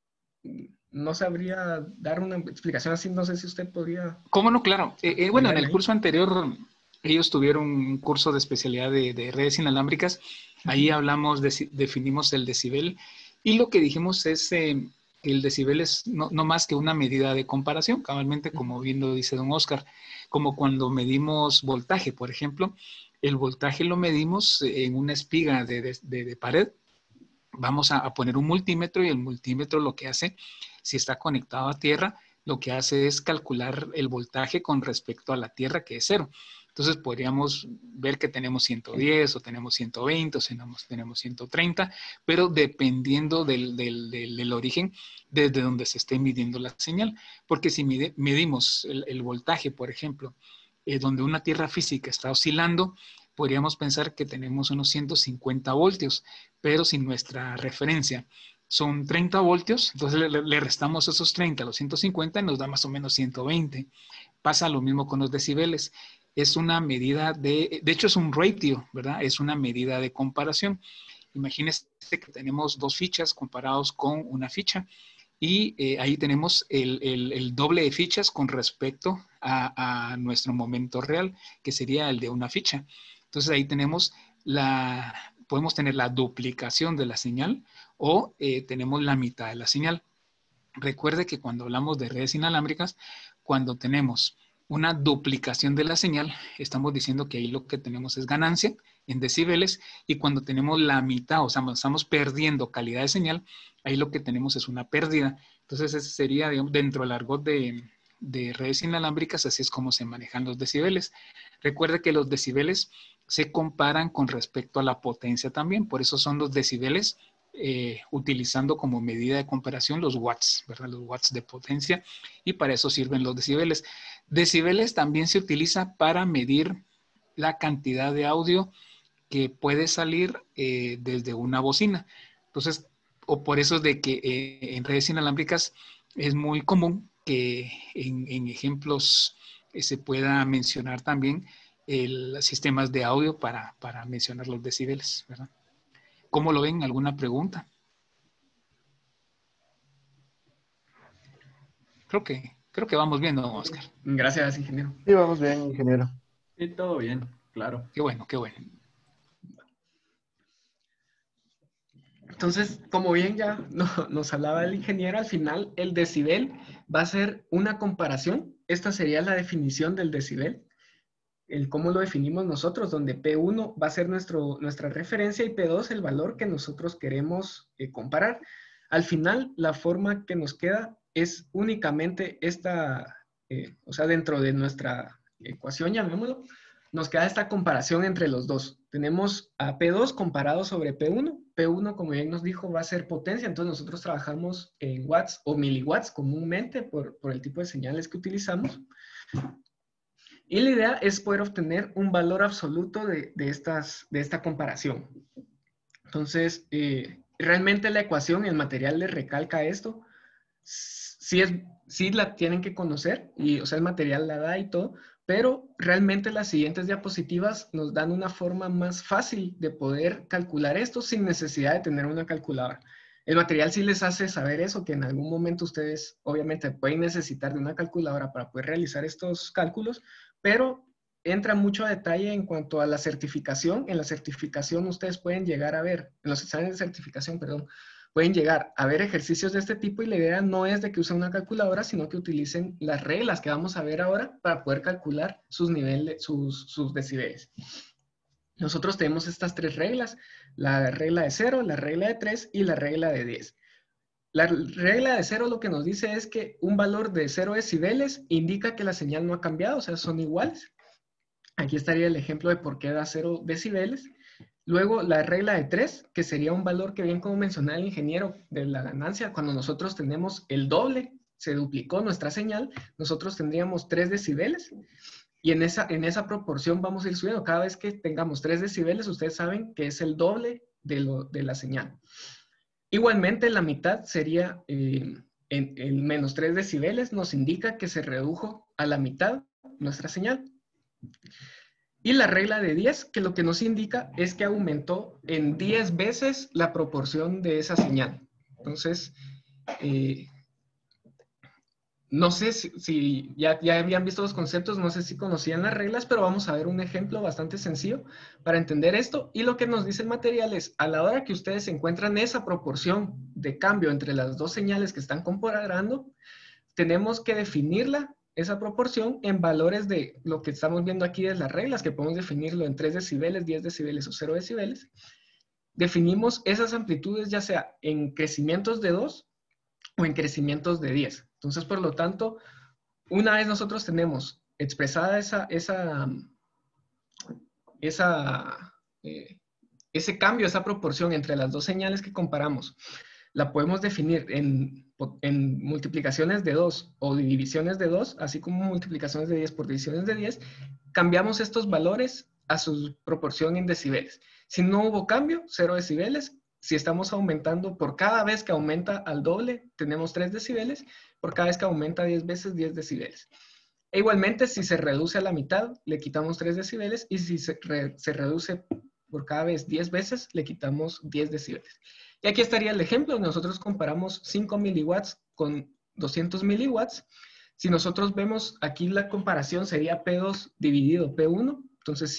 no sabría dar una explicación así, no sé si usted podría... ¿Cómo no? Claro. Bueno, en el curso anterior ellos tuvieron un curso de especialidad de redes inalámbricas. Ahí hablamos, definimos el decibel y lo que dijimos es que el decibel es no más que una medida de comparación, cabalmente como bien lo dice don Oscar, como cuando medimos voltaje, por ejemplo. El voltaje lo medimos en una espiga de pared. Vamos a poner un multímetro y el multímetro lo que hace, si está conectado a tierra, lo que hace es calcular el voltaje con respecto a la tierra, que es 0. Entonces podríamos ver que tenemos 110 o tenemos 120 o tenemos 130, pero dependiendo del origen desde donde se esté midiendo la señal. Porque si medimos el voltaje, por ejemplo, donde una tierra física está oscilando, podríamos pensar que tenemos unos 150 voltios, pero si nuestra referencia son 30 voltios, entonces le restamos esos 30 a los 150 y nos da más o menos 120. Pasa lo mismo con los decibeles. Es una medida de hecho es un ratio, ¿verdad? Es una medida de comparación. Imagínense que tenemos 2 fichas comparados con una ficha y ahí tenemos el doble de fichas con respecto a nuestro momento real, que sería el de una ficha. Entonces ahí tenemos podemos tener la duplicación de la señal o tenemos la mitad de la señal. Recuerde que cuando hablamos de redes inalámbricas, cuando tenemos una duplicación de la señal, estamos diciendo que ahí lo que tenemos es ganancia en decibeles, y cuando tenemos la mitad, o sea, estamos perdiendo calidad de señal, ahí lo que tenemos es una pérdida. Entonces ese sería, digamos, dentro del argot de redes inalámbricas, así es como se manejan los decibeles. Recuerde que los decibeles se comparan con respecto a la potencia también, por eso son los decibeles, utilizando como medida de comparación los watts, ¿verdad? Los watts de potencia, y para eso sirven los decibeles. Decibeles también se utiliza para medir la cantidad de audio que puede salir desde una bocina. Entonces, o por eso es de que en redes inalámbricas es muy común que en ejemplos se pueda mencionar también sistemas de audio para mencionar los decibeles, ¿verdad? ¿Cómo lo ven? ¿Alguna pregunta? Creo que vamos bien, ¿no, Oscar? Gracias, ingeniero. Sí, vamos bien, ingeniero. Sí, todo bien, claro. Qué bueno, qué bueno. Entonces, como bien ya nos hablaba el ingeniero, al final el decibel va a ser una comparación. Esta sería la definición del decibel, el cómo lo definimos nosotros, donde P1 va a ser nuestra referencia y P2 el valor que nosotros queremos comparar. Al final, la forma que nos queda es únicamente esta, o sea, dentro de nuestra ecuación, llamémoslo, nos queda esta comparación entre los dos. Tenemos a P2 comparado sobre P1. P1, como bien nos dijo, va a ser potencia, entonces nosotros trabajamos en watts o miliwatts comúnmente por el tipo de señales que utilizamos. Y la idea es poder obtener un valor absoluto de esta comparación. Entonces, realmente la ecuación, el material le recalca esto. Sí la tienen que conocer, y, o sea, el material la da y todo, pero realmente las siguientes diapositivas nos dan una forma más fácil de poder calcular esto sin necesidad de tener una calculadora. El material sí les hace saber eso, que en algún momento ustedes obviamente pueden necesitar de una calculadora para poder realizar estos cálculos, pero entra mucho a detalle en cuanto a la certificación. En la certificación ustedes pueden llegar a ver, en los exámenes de certificación, perdón, pueden llegar a ver ejercicios de este tipo, y la idea no es de que usen una calculadora, sino que utilicen las reglas que vamos a ver ahora para poder calcular sus niveles, sus decibeles. Nosotros tenemos estas 3 reglas, la regla de 0, la regla de 3 y la regla de 10. La regla de 0 lo que nos dice es que un valor de 0 decibeles indica que la señal no ha cambiado, o sea, son iguales. Aquí estaría el ejemplo de por qué da 0 decibeles. Luego, la regla de 3, que sería un valor que bien como mencionaba el ingeniero de la ganancia, cuando nosotros tenemos el doble, se duplicó nuestra señal, nosotros tendríamos 3 decibeles. Y en esa proporción vamos a ir subiendo. Cada vez que tengamos 3 decibeles, ustedes saben que es el doble de la señal. Igualmente, la mitad sería el menos 3 decibeles, nos indica que se redujo a la mitad nuestra señal. Y la regla de 10, que lo que nos indica es que aumentó en 10 veces la proporción de esa señal. Entonces, no sé si ya habían visto los conceptos, no sé si conocían las reglas, pero vamos a ver un ejemplo bastante sencillo para entender esto. Y lo que nos dice el material es, a la hora que ustedes encuentran esa proporción de cambio entre las dos señales que están comparando, tenemos que definirla, esa proporción, en valores de lo que estamos viendo aquí de las reglas, que podemos definirlo en 3 decibeles, 10 decibeles o 0 decibeles. Definimos esas amplitudes ya sea en crecimientos de 2 o en crecimientos de 10. Entonces, por lo tanto, una vez nosotros tenemos expresada ese cambio, esa proporción entre las dos señales que comparamos, la podemos definir en multiplicaciones de 2 o divisiones de 2, así como multiplicaciones de 10 por divisiones de 10, cambiamos estos valores a su proporción en decibeles. Si no hubo cambio, 0 decibeles. Si estamos aumentando, por cada vez que aumenta al doble, tenemos 3 decibeles. Por cada vez que aumenta 10 veces, 10 decibeles. E igualmente, si se reduce a la mitad, le quitamos 3 decibeles. Y si se reduce por cada vez 10 veces, le quitamos 10 decibeles. Y aquí estaría el ejemplo. Nosotros comparamos 5 miliwatts con 200 miliwatts. Si nosotros vemos aquí la comparación sería P2 dividido P1. Entonces,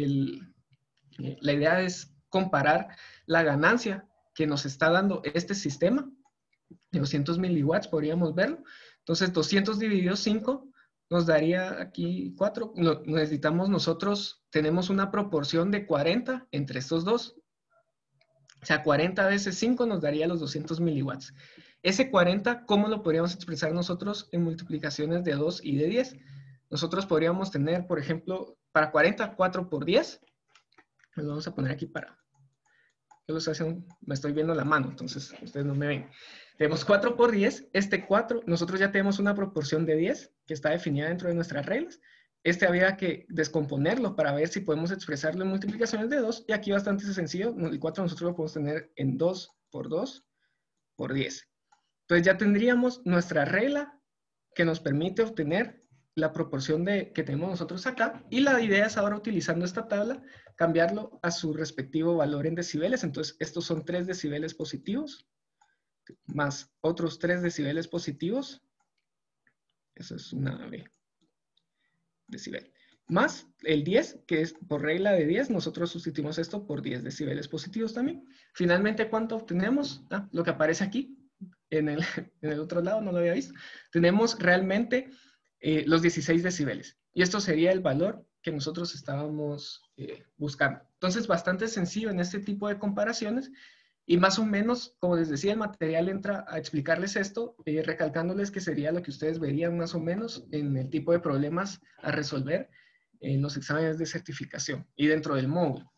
la idea es comparar la ganancia que nos está dando este sistema de 200 miliwatts, podríamos verlo. Entonces, 200 dividido 5 nos daría aquí 4. Necesitamos nosotros, tenemos una proporción de 40 entre estos dos. O sea, 40 veces 5 nos daría los 200 miliwatts. Ese 40, ¿cómo lo podríamos expresar nosotros en multiplicaciones de 2 y de 10? Nosotros podríamos tener, por ejemplo, para 40, 4 por 10. Lo vamos a poner aquí para... Yo lo estoy haciendo, me estoy viendo la mano, entonces ustedes no me ven. Tenemos 4 por 10. Este 4, nosotros ya tenemos una proporción de 10 que está definida dentro de nuestras reglas. Había que descomponerlo para ver si podemos expresarlo en multiplicaciones de 2. Y aquí bastante sencillo. El 4 nosotros lo podemos tener en 2 por 2 por 10. Entonces ya tendríamos nuestra regla que nos permite obtener la proporción que tenemos nosotros acá. Y la idea es ahora, utilizando esta tabla, cambiarlo a su respectivo valor en decibeles. Entonces estos son 3 decibeles positivos más otros 3 decibeles positivos. Eso es una B. Decibel. Más el 10, que es por regla de 10, nosotros sustituimos esto por 10 decibeles positivos también. Finalmente, ¿cuánto obtenemos? Lo que aparece aquí, en el otro lado, no lo había visto. Tenemos realmente los 16 decibeles. Y esto sería el valor que nosotros estábamos buscando. Entonces, bastante sencillo en este tipo de comparaciones. Y más o menos, como les decía, el material entra a explicarles esto, recalcándoles que sería lo que ustedes verían más o menos en el tipo de problemas a resolver en los exámenes de certificación y dentro del módulo.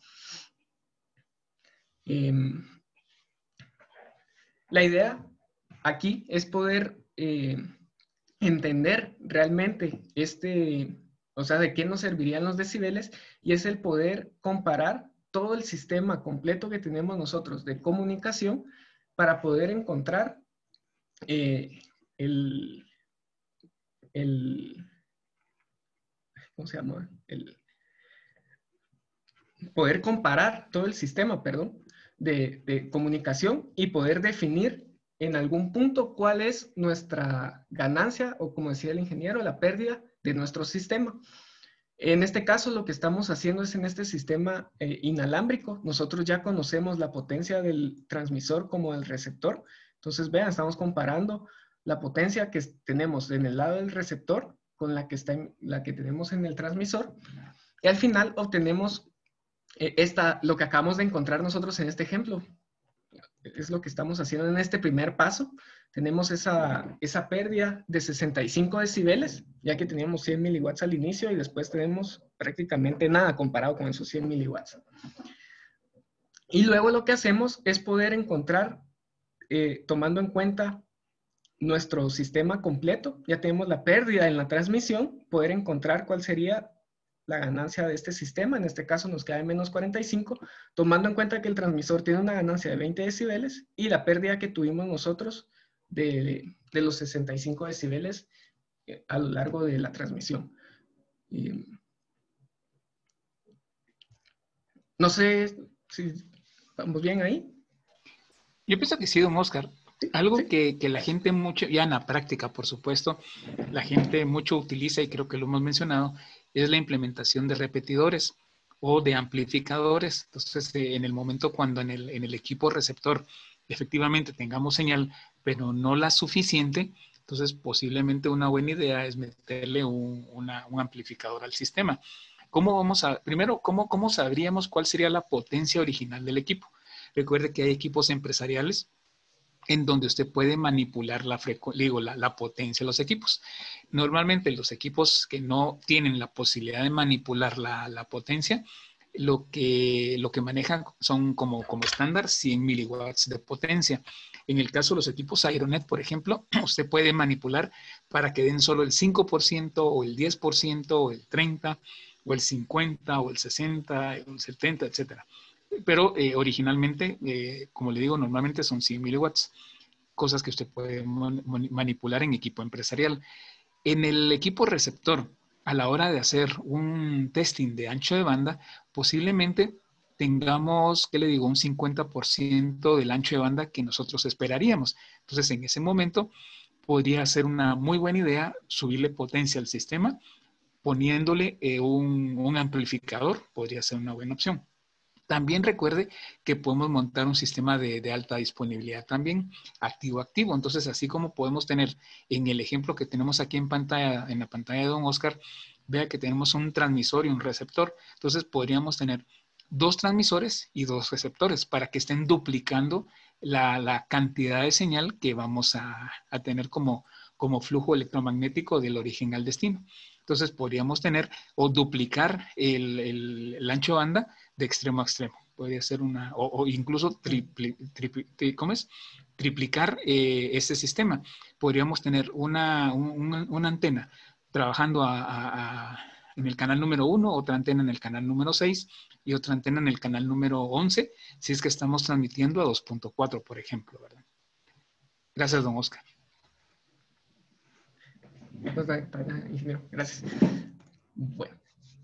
La idea aquí es poder entender realmente o sea, de qué nos servirían los decibeles, y es el poder comparar todo el sistema completo que tenemos nosotros de comunicación para poder encontrar ¿cómo se llama? Poder comparar todo el sistema, perdón, de comunicación y poder definir en algún punto cuál es nuestra ganancia o, como decía el ingeniero, la pérdida de nuestro sistema. En este caso, lo que estamos haciendo es en este sistema inalámbrico. Nosotros ya conocemos la potencia del transmisor como del receptor. Entonces, vean, estamos comparando la potencia que tenemos en el lado del receptor con la que tenemos en el transmisor. Y al final obtenemos lo que acabamos de encontrar nosotros en este ejemplo. es lo que estamos haciendo en este primer paso. Tenemos esa pérdida de 65 decibeles, ya que teníamos 100 miliwatts al inicio y después tenemos prácticamente nada comparado con esos 100 miliwatts. Y luego lo que hacemos es poder encontrar, tomando en cuenta nuestro sistema completo, ya tenemos la pérdida en la transmisión, poder encontrar cuál sería la ganancia de este sistema. En este caso nos queda de menos 45, tomando en cuenta que el transmisor tiene una ganancia de 20 decibeles y la pérdida que tuvimos nosotros de los 65 decibeles a lo largo de la transmisión. No sé si vamos bien ahí. Yo pienso que sí, don Oscar. Algo Sí. que la gente mucho, ya en la práctica, por supuesto, la gente mucho utiliza, y creo que lo hemos mencionado, es la implementación de repetidores o de amplificadores. Entonces, en el momento cuando en el equipo receptor efectivamente tengamos señal, pero no la suficiente, entonces posiblemente una buena idea es meterle un amplificador al sistema. Primero, ¿cómo sabríamos cuál sería la potencia original del equipo? Recuerde que hay equipos empresariales en donde usted puede manipular la potencia de los equipos. Normalmente los equipos que no tienen la posibilidad de manipular la potencia, lo que manejan son como estándar 100 miliwatts de potencia. En el caso de los equipos Aeronet, por ejemplo, usted puede manipular para que den solo el 5% o el 10% o el 30% o el 50% o el 60% o el 70%, etcétera. Pero originalmente, como le digo, normalmente son 100 miliwatts, cosas que usted puede manipular en equipo empresarial. En el equipo receptor, a la hora de hacer un testing de ancho de banda, posiblemente tengamos, ¿qué le digo?, un 50% del ancho de banda que nosotros esperaríamos. Entonces, en ese momento, podría ser una muy buena idea subirle potencia al sistema, poniéndole un amplificador, podría ser una buena opción. También recuerde que podemos montar un sistema de alta disponibilidad también, activo-activo. Entonces, así como podemos tener en el ejemplo que tenemos aquí en pantalla, en la pantalla de don Oscar, vea que tenemos un transmisor y un receptor. Entonces, podríamos tener 2 transmisores y 2 receptores para que estén duplicando la cantidad de señal que vamos a tener como flujo electromagnético del origen al destino. Entonces, podríamos tener o duplicar el ancho de banda de extremo a extremo. Podría ser o incluso triplicar este sistema. Podríamos tener una antena trabajando en el canal número 1, otra antena en el canal número 6 y otra antena en el canal número 11, si es que estamos transmitiendo a 2.4, por ejemplo, ¿verdad? Gracias, don Oscar. Ingeniero, gracias. Bueno.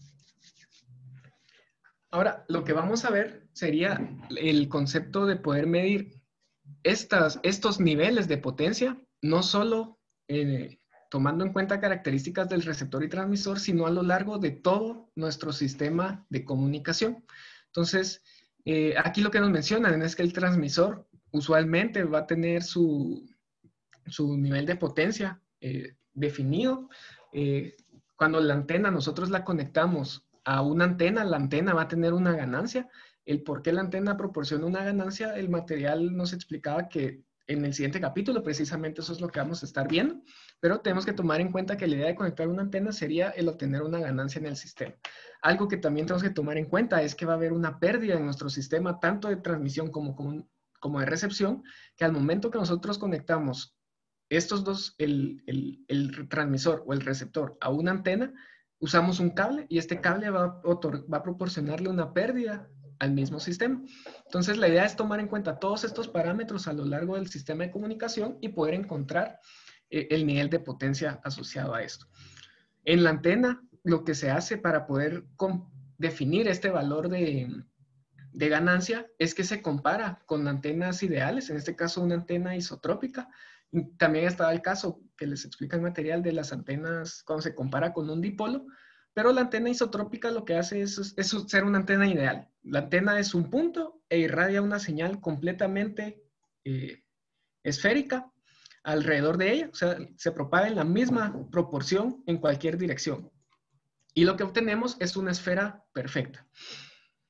Ahora, lo que vamos a ver sería el concepto de poder medir estos niveles de potencia, no solo tomando en cuenta características del receptor y transmisor, sino a lo largo de todo nuestro sistema de comunicación. Entonces, aquí lo que nos mencionan es que el transmisor usualmente va a tener su nivel de potencia definido. Cuando la antena nosotros la conectamos a una antena, la antena va a tener una ganancia. El por qué la antena proporciona una ganancia, el material nos explicaba que en el siguiente capítulo precisamente eso es lo que vamos a estar viendo, pero tenemos que tomar en cuenta que la idea de conectar una antena sería el obtener una ganancia en el sistema. Algo que también tenemos que tomar en cuenta es que va a haber una pérdida en nuestro sistema, tanto de transmisión como de recepción, que al momento que nosotros conectamos estos dos, el transmisor o el receptor a una antena, usamos un cable y este cable va a proporcionarle una pérdida al mismo sistema. Entonces, la idea es tomar en cuenta todos estos parámetros a lo largo del sistema de comunicación y poder encontrar el nivel de potencia asociado a esto. En la antena, lo que se hace para poder definir este valor de ganancia es que se compara con antenas ideales, en este caso una antena isotrópica. También está el caso que les explica el material de las antenas cuando se compara con un dipolo, pero la antena isotrópica lo que hace es ser una antena ideal. La antena es un punto e irradia una señal completamente esférica alrededor de ella, o sea, se propaga en la misma proporción en cualquier dirección. Y lo que obtenemos es una esfera perfecta.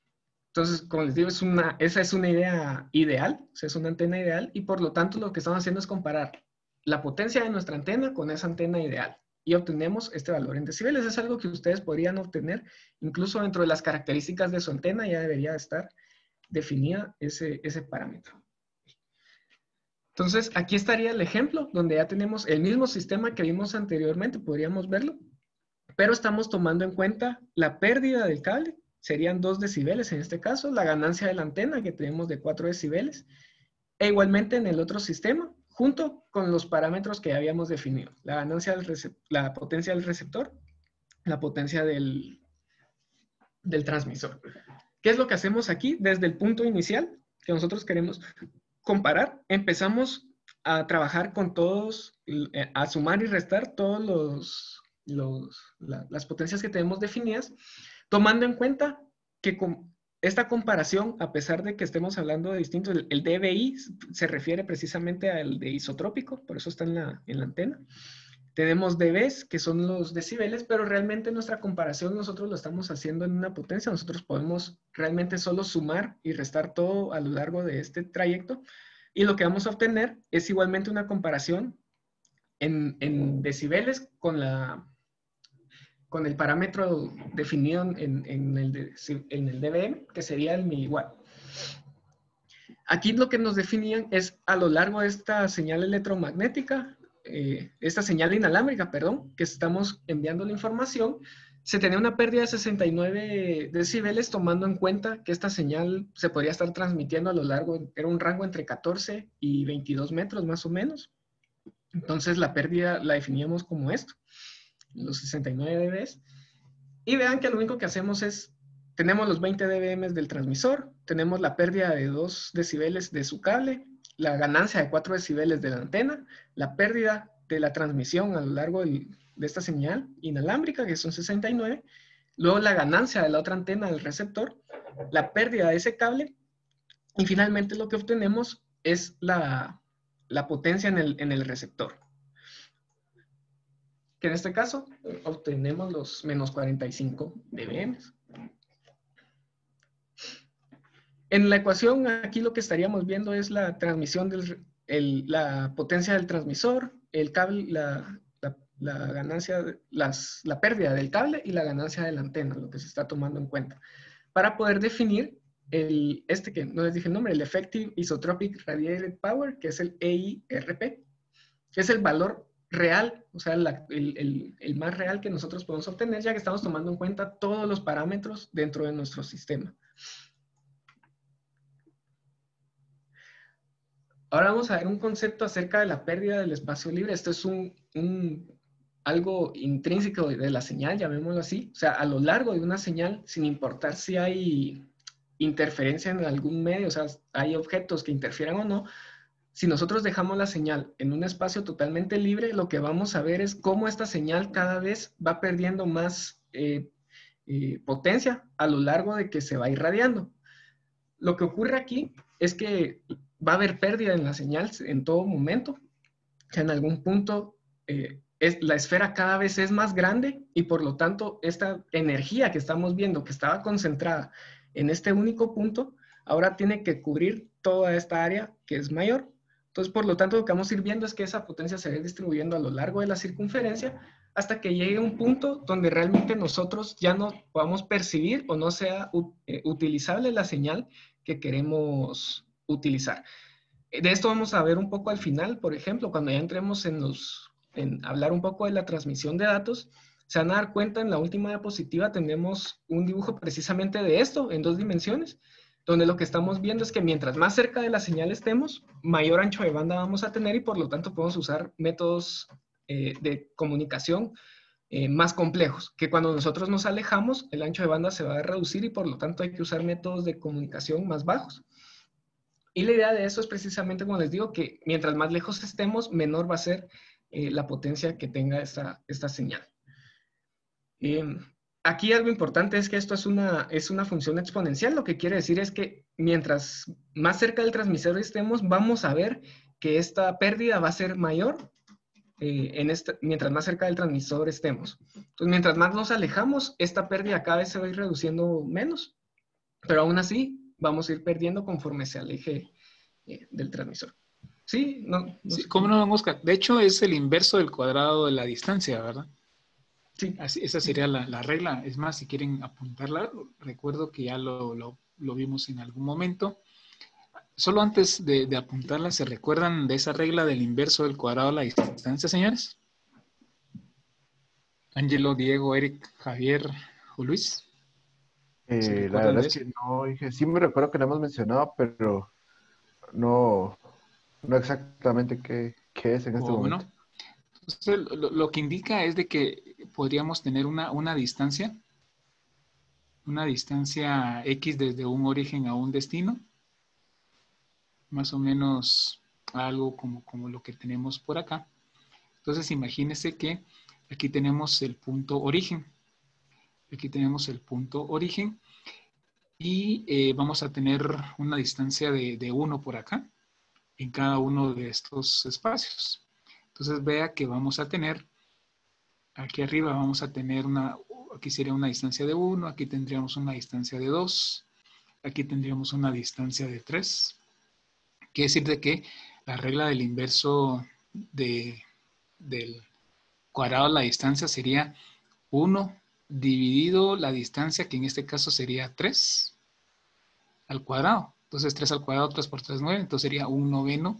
Entonces, como les digo, esa es una idea ideal, o sea, es una antena ideal, y por lo tanto lo que estamos haciendo es comparar la potencia de nuestra antena con esa antena ideal, y obtenemos este valor en decibeles. Es algo que ustedes podrían obtener, incluso dentro de las características de su antena ya debería estar definida ese parámetro. Entonces, aquí estaría el ejemplo, donde ya tenemos el mismo sistema que vimos anteriormente, podríamos verlo, pero estamos tomando en cuenta la pérdida del cable, serían 2 decibeles en este caso, la ganancia de la antena que tenemos de 4 decibeles, e igualmente en el otro sistema, junto con los parámetros que ya habíamos definido, la ganancia la potencia del receptor, la potencia del transmisor. ¿Qué es lo que hacemos aquí? Desde el punto inicial que nosotros queremos comparar, empezamos a trabajar con todos, a sumar y restar todos las potencias que tenemos definidas, tomando en cuenta que con esta comparación, a pesar de que estemos hablando de distintos, el dBi se refiere precisamente al de isotrópico, por eso está en la antena. Tenemos dBs, que son los decibeles, pero realmente nuestra comparación nosotros lo estamos haciendo en una potencia. Nosotros podemos realmente solo sumar y restar todo a lo largo de este trayecto. Y lo que vamos a obtener es igualmente una comparación en decibeles con el parámetro definido en el dBm, que sería el miliwatt. Aquí lo que nos definían es a lo largo de esta señal electromagnética, esta señal inalámbrica, perdón, que estamos enviando la información, se tenía una pérdida de 69 decibeles, tomando en cuenta que esta señal se podría estar transmitiendo a lo largo, era un rango entre 14 y 22 metros más o menos. Entonces la pérdida la definíamos como esto, los 69 dBs. Y vean que lo único que hacemos es, tenemos los 20 dBm del transmisor, tenemos la pérdida de 2 decibeles de su cable, la ganancia de 4 decibeles de la antena, la pérdida de la transmisión a lo largo de esta señal inalámbrica, que son 69, luego la ganancia de la otra antena del receptor, la pérdida de ese cable, y finalmente lo que obtenemos es la potencia en el receptor. Que en este caso obtenemos los menos 45 dBm. En la ecuación, aquí lo que estaríamos viendo es la transmisión la potencia del transmisor, el cable, la ganancia, la pérdida del cable y la ganancia de la antena, lo que se está tomando en cuenta. Para poder definir que no les dije el nombre, el Effective Isotropic Radiated Power, que es el EIRP, que es el valor real, o sea, el más real que nosotros podemos obtener, ya que estamos tomando en cuenta todos los parámetros dentro de nuestro sistema. Ahora vamos a ver un concepto acerca de la pérdida del espacio libre. Esto es algo intrínseco de la señal, llamémoslo así. O sea, a lo largo de una señal, sin importar si hay interferencia en algún medio, o sea, hay objetos que interfieran o no, si nosotros dejamos la señal en un espacio totalmente libre, lo que vamos a ver es cómo esta señal cada vez va perdiendo más potencia a lo largo de que se va irradiando. Lo que ocurre aquí es que va a haber pérdida en la señal en todo momento. O sea, en algún punto la esfera cada vez es más grande y por lo tanto esta energía que estamos viendo que estaba concentrada en este único punto, ahora tiene que cubrir toda esta área que es mayor. Entonces, por lo tanto, lo que vamos a ir viendo es que esa potencia se va distribuyendo a lo largo de la circunferencia hasta que llegue a un punto donde realmente nosotros ya no podamos percibir o no sea utilizable la señal que queremos utilizar. De esto vamos a ver un poco al final, por ejemplo, cuando ya entremos en hablar un poco de la transmisión de datos, se van a dar cuenta en la última diapositiva tenemos un dibujo precisamente de esto en 2 dimensiones, donde lo que estamos viendo es que mientras más cerca de la señal estemos, mayor ancho de banda vamos a tener y por lo tanto podemos usar métodos de comunicación más complejos, que cuando nosotros nos alejamos, el ancho de banda se va a reducir y por lo tanto hay que usar métodos de comunicación más bajos. Y la idea de eso es precisamente, como les digo, que mientras más lejos estemos, menor va a ser la potencia que tenga esta señal. Aquí algo importante es que esto es una función exponencial, lo que quiere decir es que mientras más cerca del transmisor estemos, vamos a ver que esta pérdida va a ser mayor mientras más cerca del transmisor estemos. Entonces, mientras más nos alejamos, esta pérdida cada vez se va a ir reduciendo menos. pero aún así vamos a ir perdiendo conforme se aleje del transmisor. Sí, no Sí, sé. ¿cómo no, don Oscar? De hecho, es el inverso del cuadrado de la distancia, ¿verdad? Sí. Así, esa sería la regla. Es más, si quieren apuntarla, recuerdo que ya lo vimos en algún momento. Solo antes de apuntarla, ¿se recuerdan de esa regla del inverso del cuadrado de la distancia, señores? Ángelo, Diego, Eric, Javier o Luis. ¿Se La recuerdan verdad de es eso? que no, dije, sí me recuerdo que lo hemos mencionado, pero no, no exactamente qué es en este ¿Cómo momento. no? Entonces, lo que indica es de que podríamos tener una distancia X desde un origen a un destino, más o menos algo como lo que tenemos por acá. Entonces, imagínense que aquí tenemos el punto origen. Aquí tenemos el punto origen y vamos a tener una distancia de 1 por acá en cada uno de estos espacios. Entonces, vea que vamos a tener, aquí arriba vamos a tener aquí sería una distancia de 1, aquí tendríamos una distancia de 2, aquí tendríamos una distancia de 3. Quiere decir de que la regla del inverso del cuadrado de la distancia sería 1 dividido la distancia, que en este caso sería 3 al cuadrado. Entonces 3 al cuadrado, 3 por 3, 9. Entonces sería 1/9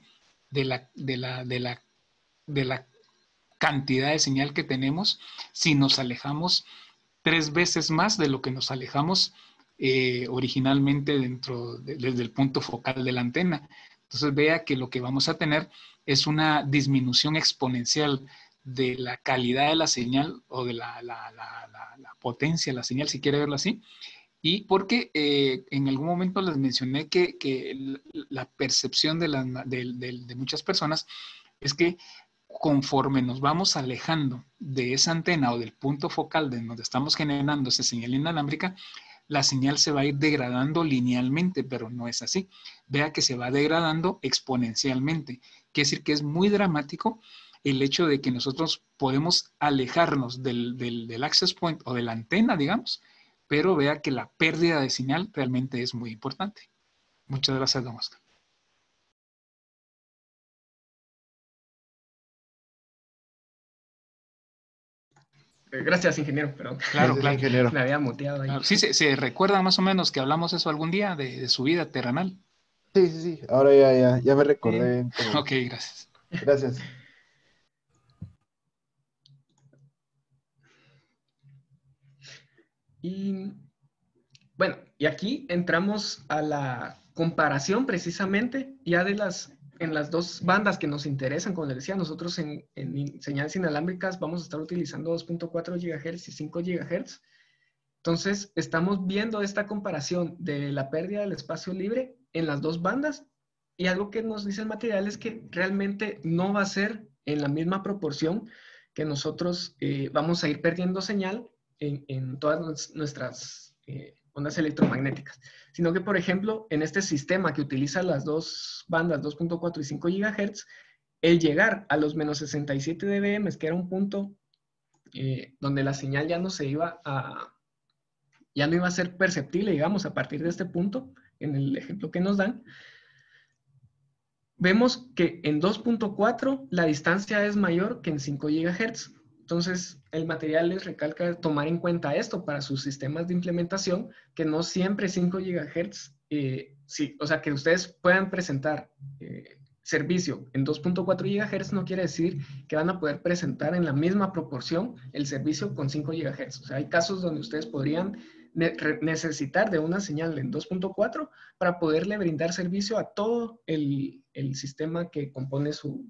de la cantidad de señal que tenemos si nos alejamos 3 veces más de lo que nos alejamos originalmente desde el punto focal de la antena. Entonces vea que lo que vamos a tener es una disminución exponencial de la calidad de la señal o de la potencia de la señal, si quiere verlo así. Y porque en algún momento les mencioné que la percepción de muchas personas es que conforme nos vamos alejando de esa antena o del punto focal de donde estamos generando esa señal inalámbrica, la señal se va a ir degradando linealmente, pero no es así. Vea que se va degradando exponencialmente. Quiere decir que es muy dramático el hecho de que nosotros podemos alejarnos del access point o de la antena, digamos, pero vea que la pérdida de señal realmente es muy importante. Muchas gracias, don Oscar. Gracias, ingeniero, perdón. Claro, Gracias, claro. ingeniero. Me había muteado ahí. Claro. Sí, se recuerda más o menos que hablamos eso algún día de su vida terrenal. Sí, sí, sí. Ahora ya me Sí. recordé en todo. Ok, gracias. Gracias. Y bueno, y aquí entramos a la comparación precisamente ya en las dos bandas que nos interesan. Como les decía, nosotros en señales inalámbricas vamos a estar utilizando 2.4 GHz y 5 GHz. Entonces, estamos viendo esta comparación de la pérdida del espacio libre en las dos bandas, y algo que nos dice el material es que realmente no va a ser en la misma proporción que nosotros vamos a ir perdiendo señal en todas nuestras ondas electromagnéticas, sino que, por ejemplo, en este sistema que utiliza las dos bandas 2.4 y 5 GHz, el llegar a los menos 67 dBm, que era un punto donde la señal ya no iba a ser perceptible, digamos, a partir de este punto, en el ejemplo que nos dan, vemos que en 2.4 la distancia es mayor que en 5 GHz. Entonces, el material les recalca tomar en cuenta esto para sus sistemas de implementación, que no siempre 5 GHz, sí, o sea, que ustedes puedan presentar servicio en 2.4 GHz no quiere decir que van a poder presentar en la misma proporción el servicio con 5 GHz. O sea, hay casos donde ustedes podrían necesitar de una señal en 2.4 para poderle brindar servicio a todo el sistema que compone su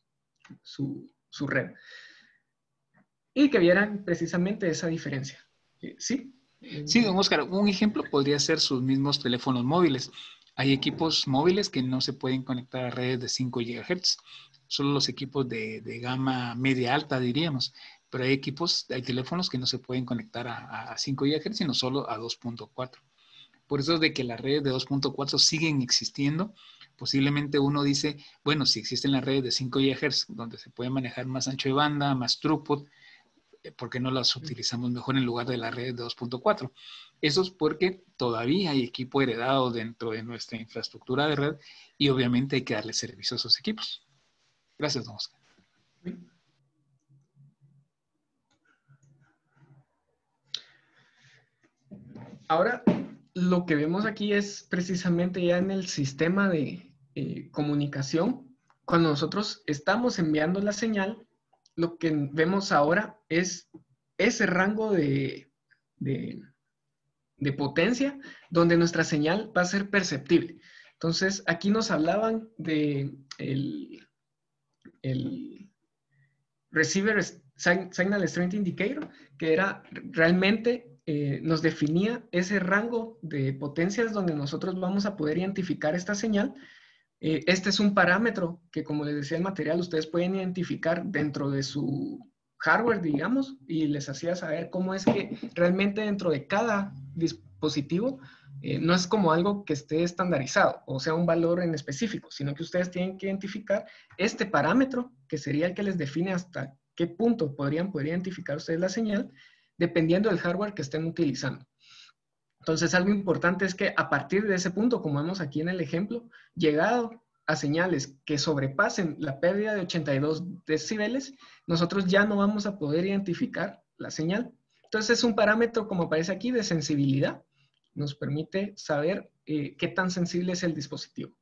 red. Y que vieran precisamente esa diferencia. ¿Sí? Sí, don Oscar, un ejemplo podría ser sus mismos teléfonos móviles. Hay equipos móviles que no se pueden conectar a redes de 5 GHz, solo los equipos de gama media alta, diríamos. Pero hay teléfonos que no se pueden conectar a 5 GHz, sino solo a 2.4. Por eso es de que las redes de 2.4 siguen existiendo. Posiblemente uno dice, bueno, si existen las redes de 5 GHz, donde se puede manejar más ancho de banda, más throughput, ¿por qué no las utilizamos mejor en lugar de la red 2.4? Eso es porque todavía hay equipo heredado dentro de nuestra infraestructura de red y obviamente hay que darle servicio a esos equipos. Gracias, don Oscar. Ahora, lo que vemos aquí es precisamente ya en el sistema de comunicación. Cuando nosotros estamos enviando la señal, lo que vemos ahora es ese rango de potencia donde nuestra señal va a ser perceptible. Entonces, aquí nos hablaban de el Receiver Signal Strength Indicator, que era realmente, nos definía ese rango de potencias donde nosotros vamos a poder identificar esta señal. Este es un parámetro que, como les decía el material, ustedes pueden identificar dentro de su hardware, digamos, y les hacía saber cómo es que realmente dentro de cada dispositivo no es como algo que esté estandarizado, o sea, un valor en específico, sino que ustedes tienen que identificar este parámetro, que sería el que les define hasta qué punto podrían poder identificar ustedes la señal, dependiendo del hardware que estén utilizando. Entonces, algo importante es que a partir de ese punto, como vemos aquí en el ejemplo, llegado a señales que sobrepasen la pérdida de 82 decibeles, nosotros ya no vamos a poder identificar la señal. Entonces, es un parámetro, como aparece aquí, de sensibilidad. Nos permite saber qué tan sensible es el dispositivo.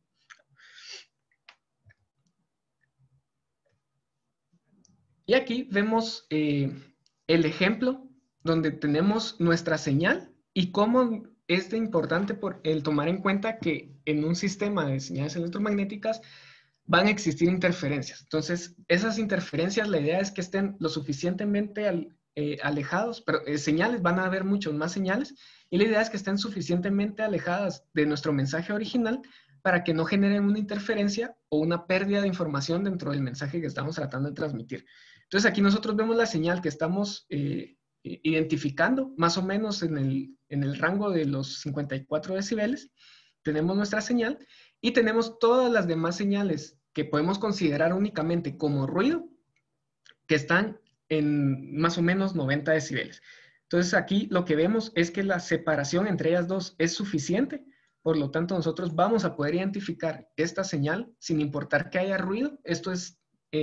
Y aquí vemos el ejemplo donde tenemos nuestra señal y cómo es de importante por el tomar en cuenta que en un sistema de señales electromagnéticas van a existir interferencias. Entonces, esas interferencias, la idea es que estén lo suficientemente alejados, pero señales, van a haber muchos más señales, y la idea es que estén suficientemente alejadas de nuestro mensaje original para que no generen una interferencia o una pérdida de información dentro del mensaje que estamos tratando de transmitir. Entonces, aquí nosotros vemos la señal que estamos identificando, más o menos en el rango de los 54 decibeles. Tenemos nuestra señal y tenemos todas las demás señales que podemos considerar únicamente como ruido, que están en más o menos 90 decibeles. Entonces aquí lo que vemos es que la separación entre ellas dos es suficiente, por lo tanto nosotros vamos a poder identificar esta señal sin importar que haya ruido. Esto es,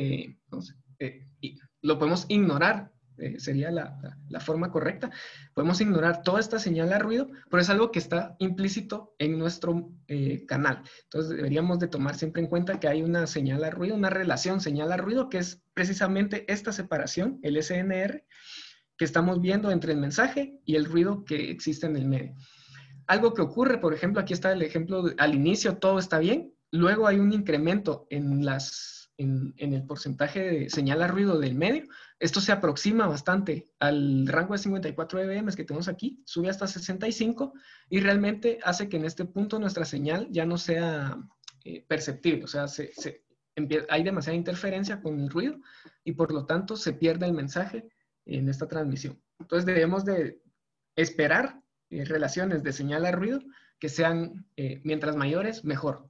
lo podemos ignorar, sería la forma correcta. Podemos ignorar toda esta señal a ruido, pero es algo que está implícito en nuestro canal. Entonces deberíamos de tomar siempre en cuenta que hay una señal a ruido, una relación señal a ruido, que es precisamente esta separación, el SNR, que estamos viendo entre el mensaje y el ruido que existe en el medio. Algo que ocurre, por ejemplo, aquí está el ejemplo, al inicio todo está bien, luego hay un incremento en el porcentaje de señal a ruido del medio. Esto se aproxima bastante al rango de 54 dBm que tenemos aquí, sube hasta 65 y realmente hace que en este punto nuestra señal ya no sea perceptible, o sea, hay demasiada interferencia con el ruido y por lo tanto se pierde el mensaje en esta transmisión. Entonces debemos de esperar relaciones de señal a ruido que sean mientras mayores, mejor.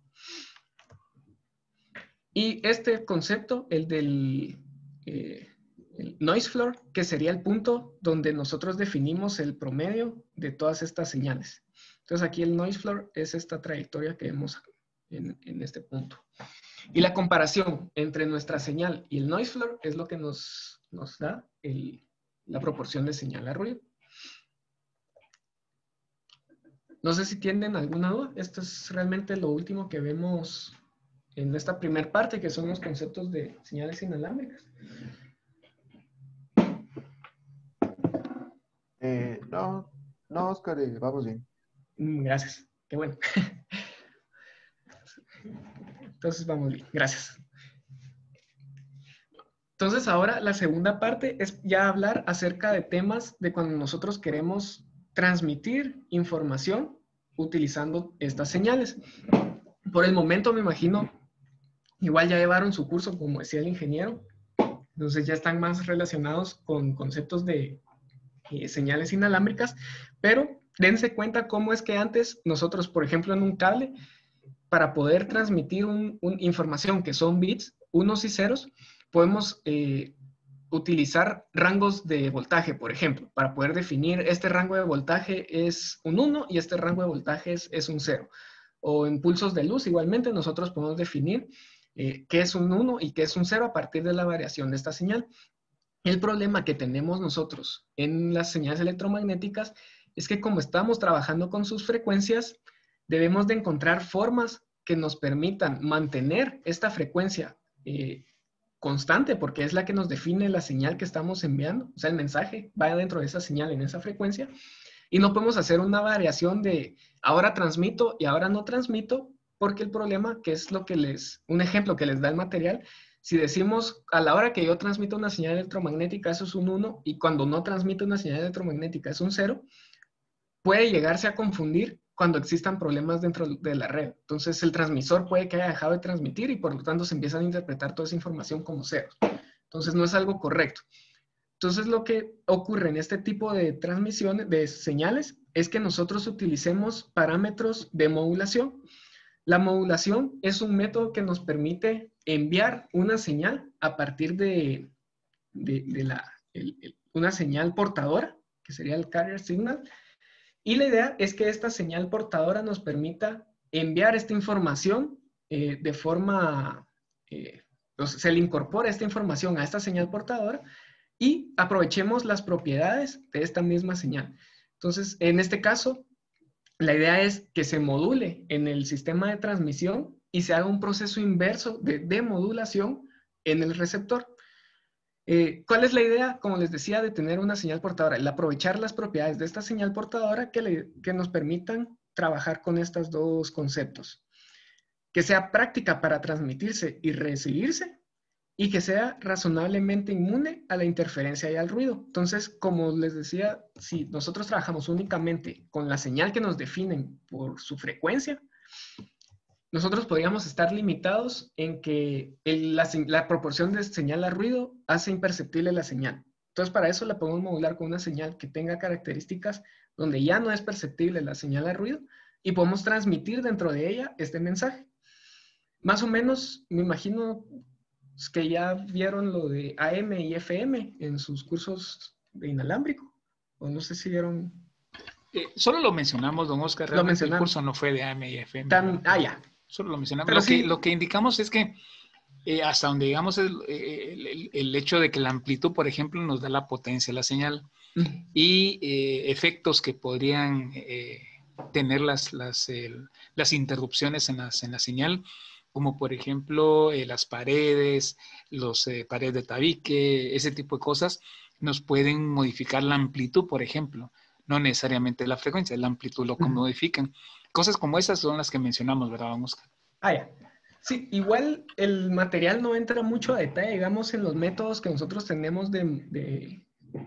Y este concepto, el del el noise floor, que sería el punto donde nosotros definimos el promedio de todas estas señales. Entonces aquí el noise floor es esta trayectoria que vemos en este punto. Y la comparación entre nuestra señal y el noise floor es lo que nos da la proporción de señal a ruido. No sé si tienen alguna duda. Esto es realmente lo último que vemos en esta primera parte, que son los conceptos de señales inalámbricas. No, Oscar, vamos bien. Gracias. Qué bueno. Entonces vamos bien. Gracias. Entonces ahora la segunda parte es ya hablar acerca de temas de cuando nosotros queremos transmitir información utilizando estas señales. Por el momento me imagino, igual ya llevaron su curso, como decía el ingeniero, entonces ya están más relacionados con conceptos de señales inalámbricas, pero dense cuenta cómo es que antes nosotros, por ejemplo, en un cable, para poder transmitir información que son bits, unos y ceros, podemos utilizar rangos de voltaje, por ejemplo, para poder definir este rango de voltaje es un 1 y este rango de voltaje es un 0. O en pulsos de luz, igualmente, nosotros podemos definir qué es un 1 y qué es un 0 a partir de la variación de esta señal. El problema que tenemos nosotros en las señales electromagnéticas es que como estamos trabajando con sus frecuencias, debemos de encontrar formas que nos permitan mantener esta frecuencia constante, porque es la que nos define la señal que estamos enviando. O sea, el mensaje va dentro de esa señal, en esa frecuencia, y no podemos hacer una variación de ahora transmito y ahora no transmito, porque el problema, que es lo que un ejemplo que les da el material, si decimos a la hora que yo transmito una señal electromagnética, eso es un 1, y cuando no transmito una señal electromagnética es un 0, puede llegarse a confundir cuando existan problemas dentro de la red. Entonces, el transmisor puede que haya dejado de transmitir y por lo tanto se empiezan a interpretar toda esa información como ceros. Entonces, no es algo correcto. Entonces, lo que ocurre en este tipo de transmisiones, de señales, es que nosotros utilicemos parámetros de modulación. La modulación es un método que nos permite enviar una señal a partir de una señal portadora, que sería el carrier signal. Y la idea es que esta señal portadora nos permita enviar esta información de forma, se le incorpora esta información a esta señal portadora y aprovechemos las propiedades de esta misma señal. Entonces, en este caso, la idea es que se module en el sistema de transmisión y se haga un proceso inverso de demodulación en el receptor. ¿Cuál es la idea? Como les decía, de tener una señal portadora, el aprovechar las propiedades de esta señal portadora que nos permitan trabajar con estos dos conceptos. Que sea práctica para transmitirse y recibirse y que sea razonablemente inmune a la interferencia y al ruido. Entonces, como les decía, si nosotros trabajamos únicamente con la señal que nos definen por su frecuencia, nosotros podríamos estar limitados en que la proporción de señal a ruido hace imperceptible la señal. Entonces, para eso la podemos modular con una señal que tenga características donde ya no es perceptible la señal a ruido y podemos transmitir dentro de ella este mensaje. Más o menos, me imagino que ya vieron lo de AM y FM en sus cursos de inalámbrico. O no sé si vieron... Solo lo mencionamos, don Oscar. Realmente el curso no fue de AM y FM. Ya. Solo lo mencionamos. Lo que indicamos es que hasta donde digamos el hecho de que la amplitud, por ejemplo, nos da la potencia de la señal y efectos que podrían tener las interrupciones en la señal, como por ejemplo las paredes, paredes de tabique, ese tipo de cosas, nos pueden modificar la amplitud, por ejemplo. No necesariamente la frecuencia, la amplitud lo modifican. Cosas como esas son las que mencionamos, ¿verdad, Oscar? Ya. Sí, igual el material no entra mucho a detalle, digamos, en los métodos que nosotros tenemos de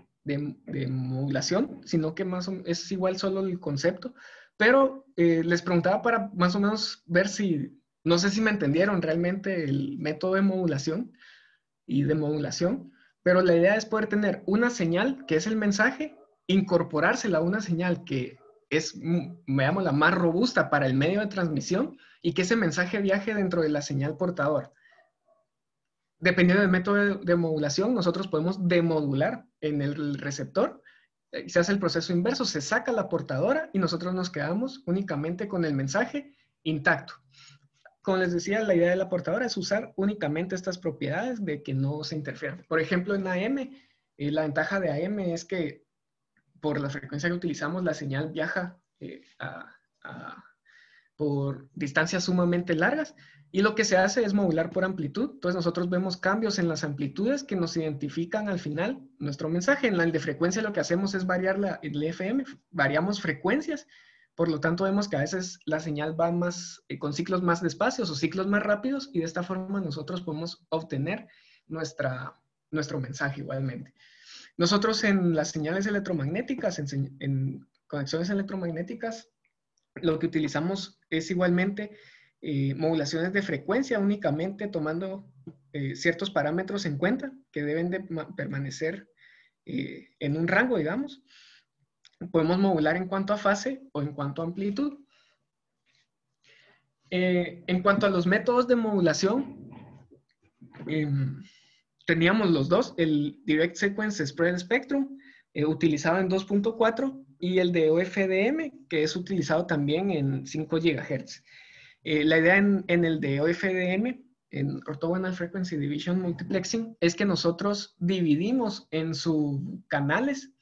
modulación, sino que es igual solo el concepto. Pero les preguntaba para más o menos ver si, no sé si me entendieron realmente el método de modulación y de modulación, pero la idea es poder tener una señal, que es el mensaje, incorporársela a una señal que es, veamos, la más robusta para el medio de transmisión y que ese mensaje viaje dentro de la señal portadora. Dependiendo del método de modulación, nosotros podemos demodular en el receptor. Se hace el proceso inverso, se saca la portadora y nosotros nos quedamos únicamente con el mensaje intacto. Como les decía, la idea de la portadora es usar únicamente estas propiedades de que no se interfieran. Por ejemplo, en AM, la ventaja de AM es que por la frecuencia que utilizamos, la señal viaja por distancias sumamente largas y lo que se hace es modular por amplitud. Entonces nosotros vemos cambios en las amplitudes que nos identifican al final nuestro mensaje. En el de frecuencia lo que hacemos es variar el FM, variamos frecuencias, por lo tanto vemos que a veces la señal va con ciclos más despacios o ciclos más rápidos y de esta forma nosotros podemos obtener nuestro mensaje igualmente. Nosotros en las señales electromagnéticas, en conexiones electromagnéticas, lo que utilizamos es igualmente modulaciones de frecuencia únicamente tomando ciertos parámetros en cuenta que deben de permanecer en un rango, digamos. Podemos modular en cuanto a fase o en cuanto a amplitud. En cuanto a los métodos de modulación, teníamos los dos, el Direct Sequence Spread Spectrum, utilizado en 2.4, y el de OFDM, que es utilizado también en 5 GHz. La idea en el de OFDM, en Orthogonal Frequency Division Multiplexing, es que nosotros dividimos en subcanales,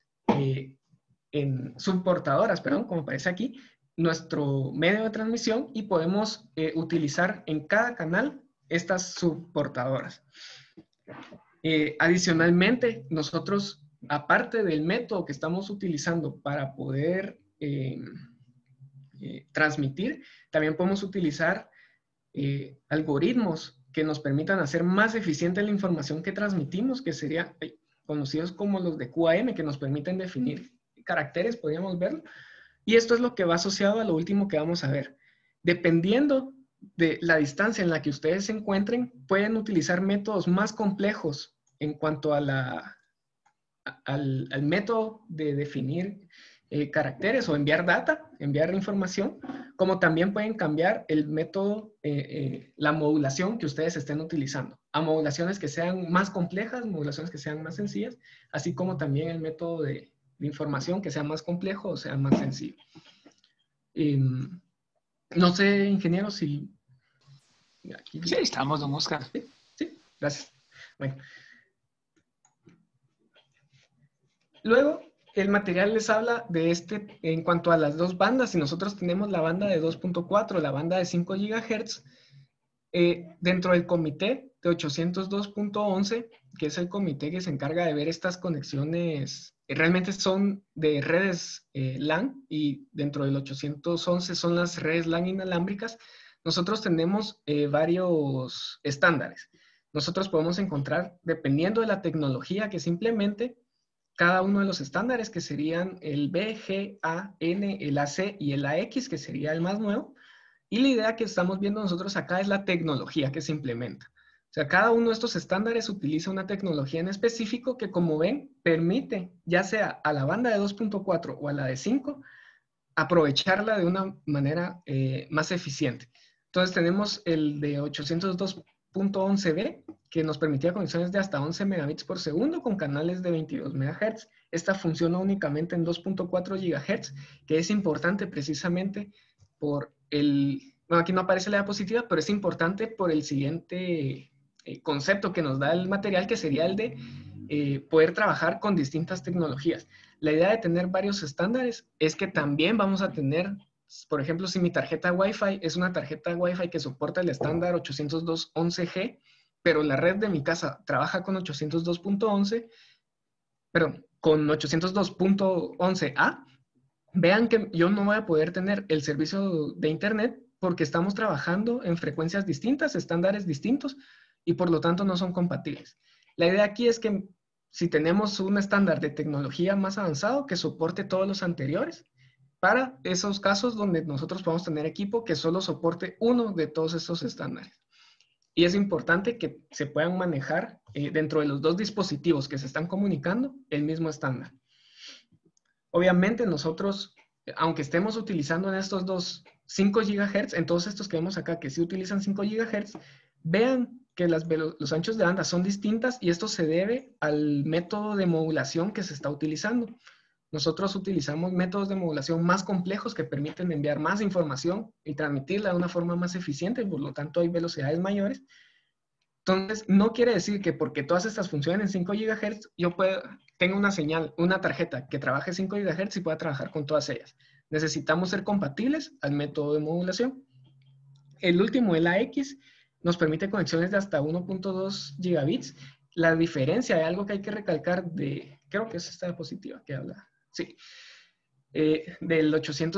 en subportadoras, perdón, como aparece aquí, nuestro medio de transmisión, y podemos utilizar en cada canal estas subportadoras. Adicionalmente, nosotros, aparte del método que estamos utilizando para poder transmitir, también podemos utilizar algoritmos que nos permitan hacer más eficiente la información que transmitimos, que serían conocidos como los de QAM, que nos permiten definir caracteres, podríamos verlo. Y esto es lo que va asociado a lo último que vamos a ver. Dependiendo de la distancia en la que ustedes se encuentren, pueden utilizar métodos más complejos en cuanto a al método de definir caracteres o enviar data, enviar información, como también pueden cambiar el método, la modulación que ustedes estén utilizando, a modulaciones que sean más complejas, modulaciones que sean más sencillas, así como también el método de información que sea más complejo o sea más sencillo. No sé, ingeniero, si... Aquí... Sí, estamos, don Oscar. Sí, gracias. Bueno. Luego, el material les habla de en cuanto a las dos bandas. Si nosotros tenemos la banda de 2.4, la banda de 5 GHz, dentro del comité de 802.11, que es el comité que se encarga de ver estas conexiones, realmente son de redes LAN, y dentro del 811 son las redes LAN inalámbricas. Nosotros tenemos varios estándares. Nosotros podemos encontrar, dependiendo de la tecnología que simplemente, cada uno de los estándares, que serían el B, G, A, N, el AC y el AX, que sería el más nuevo. Y la idea que estamos viendo nosotros acá es la tecnología que se implementa. O sea, cada uno de estos estándares utiliza una tecnología en específico que, como ven, permite, ya sea a la banda de 2.4 o a la de 5, aprovecharla de una manera más eficiente. Entonces tenemos el de 802.11b, que nos permitía conexiones de hasta 11 megabits por segundo con canales de 22 MHz. Esta funciona únicamente en 2.4 GHz, que es importante precisamente por bueno, aquí no aparece la diapositiva, pero es importante por el siguiente concepto que nos da el material, que sería el de poder trabajar con distintas tecnologías. La idea de tener varios estándares es que también vamos a tener, por ejemplo, si mi tarjeta Wi-Fi es una tarjeta Wi-Fi que soporta el estándar 802.11g, pero la red de mi casa trabaja con 802.11, perdón, con 802.11a, vean que yo no voy a poder tener el servicio de Internet porque estamos trabajando en frecuencias distintas, estándares distintos, y por lo tanto no son compatibles. La idea aquí es que si tenemos un estándar de tecnología más avanzado que soporte todos los anteriores, para esos casos donde nosotros podamos tener equipo que solo soporte uno de todos estos estándares. Y es importante que se puedan manejar dentro de los dos dispositivos que se están comunicando el mismo estándar. Obviamente nosotros, aunque estemos utilizando en estos dos 5 GHz, en todos estos que vemos acá que sí utilizan 5 GHz, vean que los anchos de banda son distintas, y esto se debe al método de modulación que se está utilizando. Nosotros utilizamos métodos de modulación más complejos que permiten enviar más información y transmitirla de una forma más eficiente, por lo tanto hay velocidades mayores. Entonces, no quiere decir que porque todas estas funcionen en 5 GHz, yo tenga una señal, una tarjeta que trabaje 5 GHz y pueda trabajar con todas ellas. Necesitamos ser compatibles al método de modulación. El último, el AX, nos permite conexiones de hasta 1.2 gigabits. La diferencia de algo que hay que recalcar creo que es esta diapositiva que habla. Sí. Del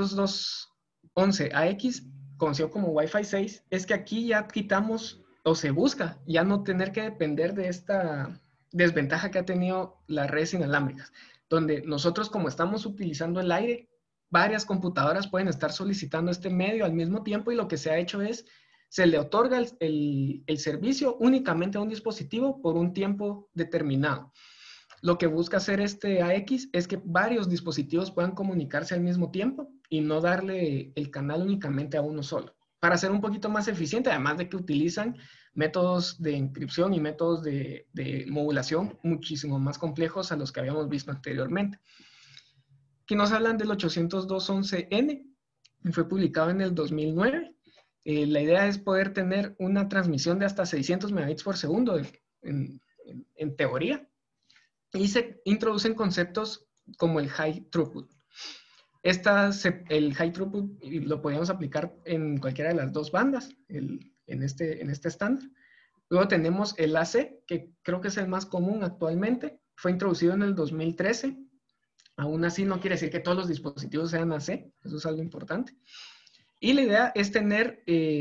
802.11ax, conocido como Wi-Fi 6, es que aquí ya quitamos, o se busca, ya no tener que depender de esta desventaja que ha tenido las redes inalámbricas, donde nosotros, como estamos utilizando el aire, varias computadoras pueden estar solicitando este medio al mismo tiempo, y lo que se ha hecho es, se le otorga el servicio únicamente a un dispositivo por un tiempo determinado. Lo que busca hacer este AX es que varios dispositivos puedan comunicarse al mismo tiempo y no darle el canal únicamente a uno solo, para ser un poquito más eficiente, además de que utilizan métodos de encripción y métodos de modulación muchísimo más complejos a los que habíamos visto anteriormente. Aquí nos hablan del 802.11n, fue publicado en el 2009. La idea es poder tener una transmisión de hasta 600 megabits por segundo en teoría, y se introducen conceptos como el high throughput. El high throughput lo podíamos aplicar en cualquiera de las dos bandas, en este estándar. Luego tenemos el AC, que creo que es el más común actualmente. Fue introducido en el 2013. Aún así no quiere decir que todos los dispositivos sean AC. Eso es algo importante. Y la idea es tener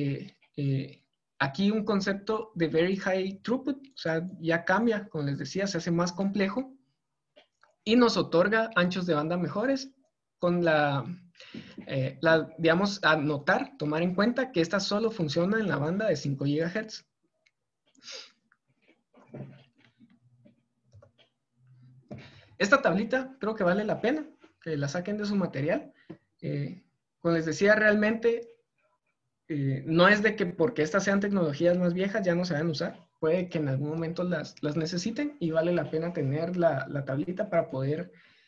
aquí un concepto de very high throughput. O sea, ya cambia, como les decía, se hace más complejo y nos otorga anchos de banda mejores, con digamos, tomar en cuenta que esta solo funciona en la banda de 5 GHz. Esta tablita creo que vale la pena que la saquen de su material. Como les decía, realmente no es de que porque estas sean tecnologías más viejas ya no se van a usar. Puede que en algún momento las necesiten y vale la pena tener la tablita para poder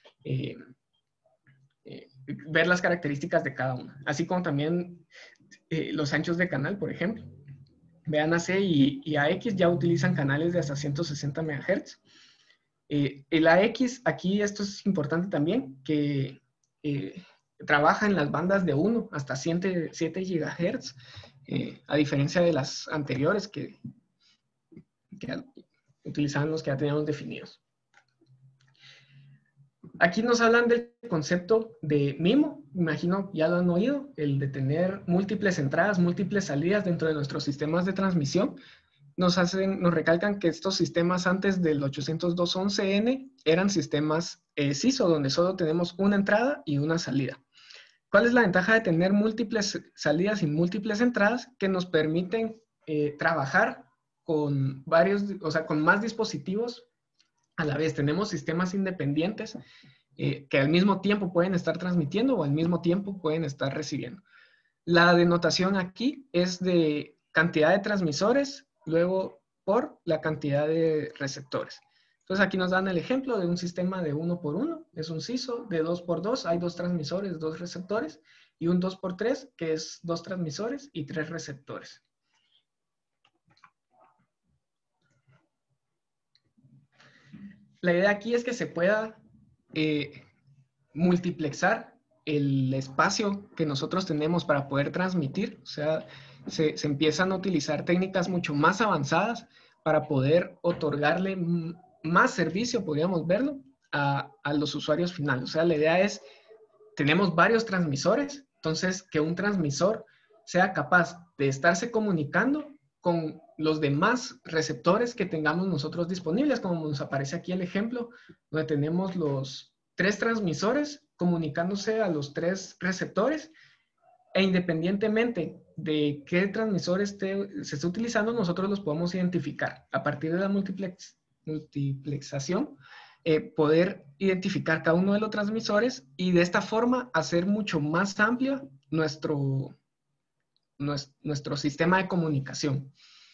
ver las características de cada una, así como también los anchos de canal, por ejemplo. Vean, AC y AX ya utilizan canales de hasta 160 MHz. El AX, aquí esto es importante también, que trabaja en las bandas de 1 hasta 7 GHz, a diferencia de las anteriores que utilizaban los que ya teníamos definidos. Aquí nos hablan del concepto de MIMO, imagino ya lo han oído, el de tener múltiples entradas, múltiples salidas dentro de nuestros sistemas de transmisión. Nos recalcan que estos sistemas antes del 802.11n eran sistemas CISO, donde solo tenemos una entrada y una salida. ¿Cuál es la ventaja de tener múltiples salidas y múltiples entradas? Que nos permiten trabajar con con más dispositivos a la vez. Tenemos sistemas independientes que al mismo tiempo pueden estar transmitiendo o al mismo tiempo pueden estar recibiendo. La denotación aquí es de cantidad de transmisores, luego por la cantidad de receptores. Entonces aquí nos dan el ejemplo de un sistema de 1 por 1, es un CISO, de 2 por 2, hay 2 transmisores, 2 receptores, y un 2 por 3, que es 2 transmisores y 3 receptores. La idea aquí es que se pueda multiplexar el espacio que nosotros tenemos para poder transmitir. O sea, se empiezan a utilizar técnicas mucho más avanzadas para poder otorgarle más servicio, podríamos verlo, a los usuarios finales. O sea, la idea es, tenemos varios transmisores, entonces que un transmisor sea capaz de estarse comunicando con los demás receptores que tengamos nosotros disponibles, como nos aparece aquí el ejemplo, donde tenemos los 3 transmisores comunicándose a los 3 receptores, e independientemente de qué transmisor se esté utilizando, nosotros los podemos identificar. A partir de la multiplexación, poder identificar cada uno de los transmisores y de esta forma hacer mucho más amplio nuestro sistema de comunicación.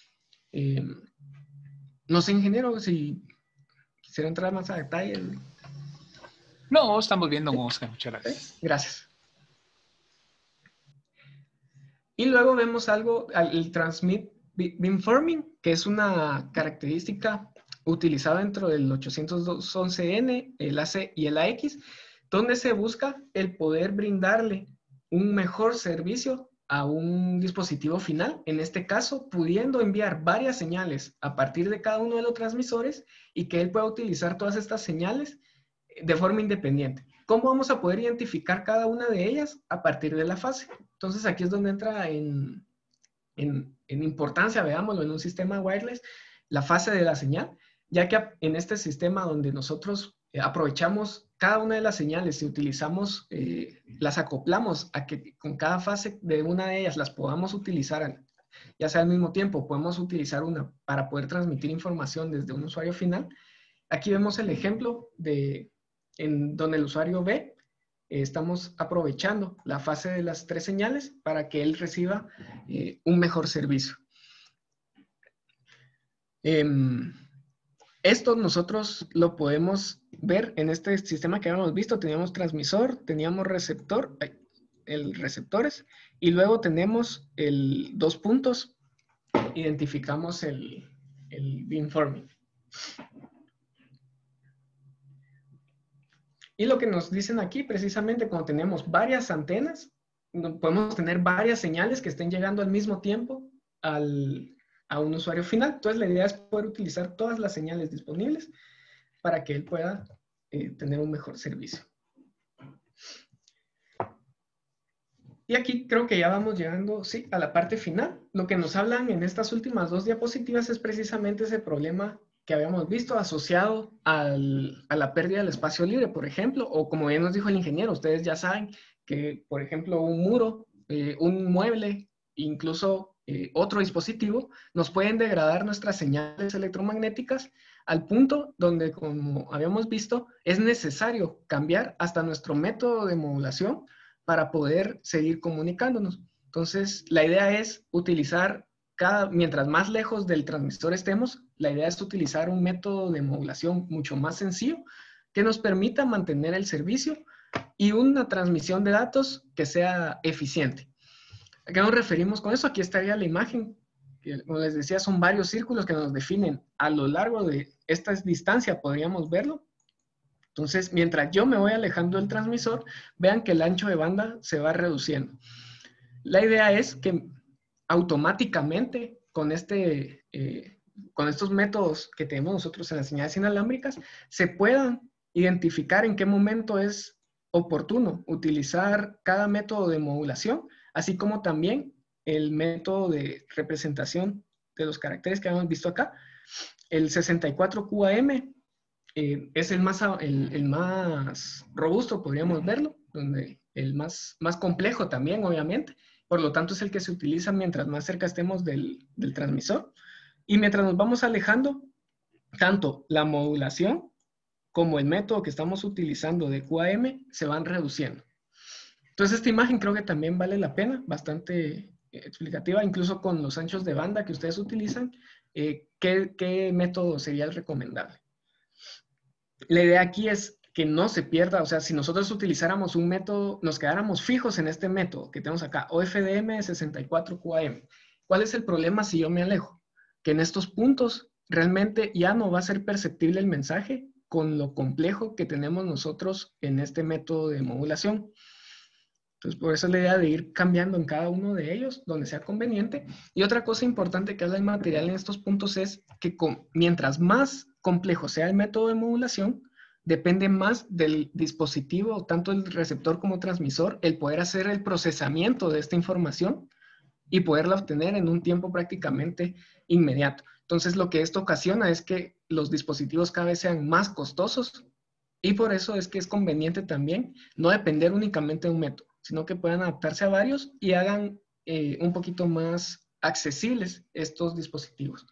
No sé, ingeniero, si quisiera entrar más a detalle. No, estamos viendo, Oscar. Muchas gracias. Gracias. Y luego vemos algo, el Transmit Beamforming, que es una característica utilizada dentro del 802.11n, el AC y el AX, donde se busca el poder brindarle un mejor servicio a un dispositivo final, en este caso, pudiendo enviar varias señales a partir de cada uno de los transmisores y que él pueda utilizar todas estas señales de forma independiente. ¿Cómo vamos a poder identificar cada una de ellas? A partir de la fase. Entonces, aquí es donde entra en importancia, veámoslo, en un sistema wireless, la fase de la señal, ya que en este sistema donde nosotros aprovechamos cada una de las señales y utilizamos, las acoplamos a que con cada fase de una de ellas las podamos utilizar, ya sea al mismo tiempo, podemos utilizar una para poder transmitir información desde un usuario final. Aquí vemos el ejemplo en donde el usuario ve estamos aprovechando la fase de las 3 señales para que él reciba un mejor servicio. Esto nosotros lo podemos ver en este sistema que habíamos visto. Teníamos transmisor, teníamos receptor, receptores, y luego tenemos 2 puntos. Identificamos el beamforming. Y lo que nos dicen aquí, precisamente cuando tenemos varias antenas, podemos tener varias señales que estén llegando al mismo tiempo a un usuario final. Entonces la idea es poder utilizar todas las señales disponibles para que él pueda tener un mejor servicio. Y aquí creo que ya vamos llegando, sí, a la parte final. Lo que nos hablan en estas últimas 2 diapositivas es precisamente ese problema que habíamos visto asociado a la pérdida del espacio libre, por ejemplo, o como bien nos dijo el ingeniero, ustedes ya saben que, por ejemplo, un muro, un mueble, incluso otro dispositivo, nos pueden degradar nuestras señales electromagnéticas al punto donde, como habíamos visto, es necesario cambiar hasta nuestro método de modulación para poder seguir comunicándonos. Entonces, la idea es utilizar mientras más lejos del transmisor estemos, la idea es utilizar un método de modulación mucho más sencillo que nos permita mantener el servicio y una transmisión de datos que sea eficiente. ¿A qué nos referimos con eso? Aquí estaría la imagen, que, como les decía, son varios círculos que nos definen a lo largo de esta distancia, podríamos verlo. Entonces, mientras yo me voy alejando del transmisor, vean que el ancho de banda se va reduciendo. La idea es que automáticamente con estos métodos que tenemos nosotros en las señales inalámbricas, se puedan identificar en qué momento es oportuno utilizar cada método de modulación, así como también el método de representación de los caracteres que hemos visto acá. El 64QAM es el más robusto, podríamos verlo, donde el más complejo también, obviamente. Por lo tanto, es el que se utiliza mientras más cerca estemos del transmisor. Y mientras nos vamos alejando, tanto la modulación como el método que estamos utilizando de QAM se van reduciendo. Entonces, esta imagen creo que también vale la pena, bastante explicativa, incluso con los anchos de banda que ustedes utilizan, ¿qué método sería el recomendable? La idea aquí es que no se pierda, o sea, si nosotros utilizáramos un método, nos quedáramos fijos en este método que tenemos acá, OFDM 64QAM. ¿Cuál es el problema si yo me alejo? Que en estos puntos realmente ya no va a ser perceptible el mensaje con lo complejo que tenemos nosotros en este método de modulación. Entonces, por eso es la idea de ir cambiando en cada uno de ellos, donde sea conveniente. Y otra cosa importante que habla el material en estos puntos es que mientras más complejo sea el método de modulación, depende más del dispositivo, tanto el receptor como transmisor, el poder hacer el procesamiento de esta información y poderla obtener en un tiempo prácticamente inmediato. Entonces, lo que esto ocasiona es que los dispositivos cada vez sean más costosos y por eso es que es conveniente también no depender únicamente de un método, sino que puedan adaptarse a varios y hagan un poquito más accesibles estos dispositivos.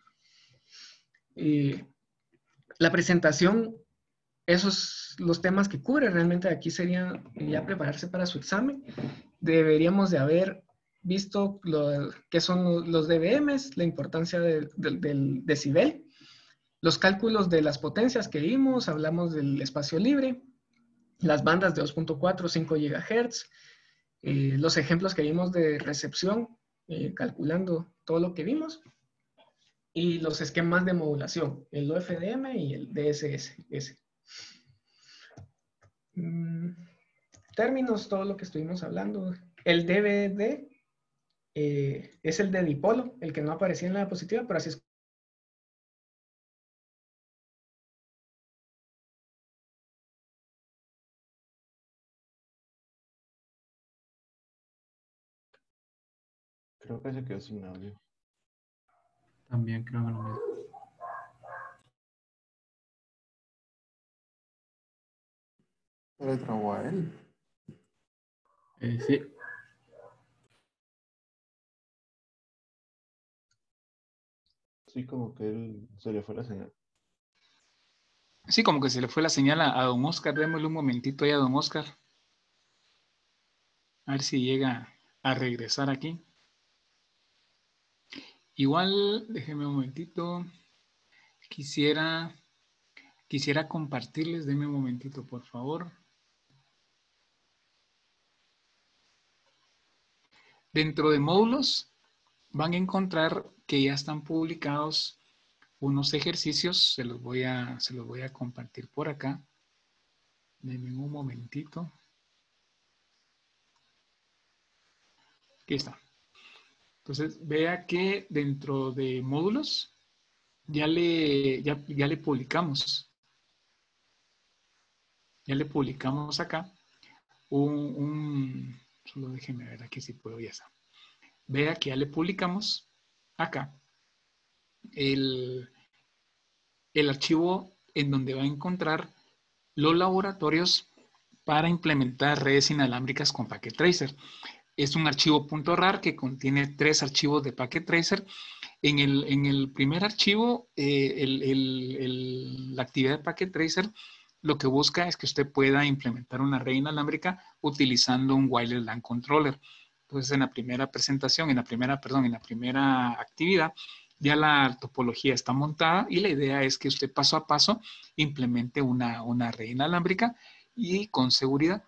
La presentación, esos los temas que cubre, realmente aquí sería ya prepararse para su examen. Deberíamos de haber visto qué son los dBms, la importancia del decibel, los cálculos de las potencias que vimos, hablamos del espacio libre, las bandas de 2.4, 5 GHz, los ejemplos que vimos de recepción, calculando todo lo que vimos, y los esquemas de modulación, el OFDM y el DSS. Términos, todo lo que estuvimos hablando. El DVD es el de dipolo, el que no aparecía en la diapositiva, pero así es. Creo que se quedó sin audio. También creo que lo mismo. Se le trabó a él. Sí. Sí, como que él se le fue la señal. Sí, como que se le fue la señal a don Oscar. Démosle un momentito ahí a don Oscar. A ver si llega a regresar aquí. Igual, déjenme un momentito. Quisiera compartirles, denme un momentito, por favor. Dentro de módulos van a encontrar que ya están publicados unos ejercicios. Se los voy a compartir por acá. Denme un momentito. Aquí está. Entonces, vea que dentro de módulos ya le publicamos. Ya le publicamos acá solo déjenme ver aquí si puedo, ya está. Vea que ya le publicamos acá el archivo en donde va a encontrar los laboratorios para implementar redes inalámbricas con Packet Tracer. Es un archivo .rar que contiene 3 archivos de Packet Tracer. En el primer archivo, la actividad de Packet Tracer lo que busca es que usted pueda implementar una red inalámbrica utilizando un Wireless LAN Controller. Entonces, en la primera actividad, ya la topología está montada y la idea es que usted paso a paso implemente una red inalámbrica y con seguridad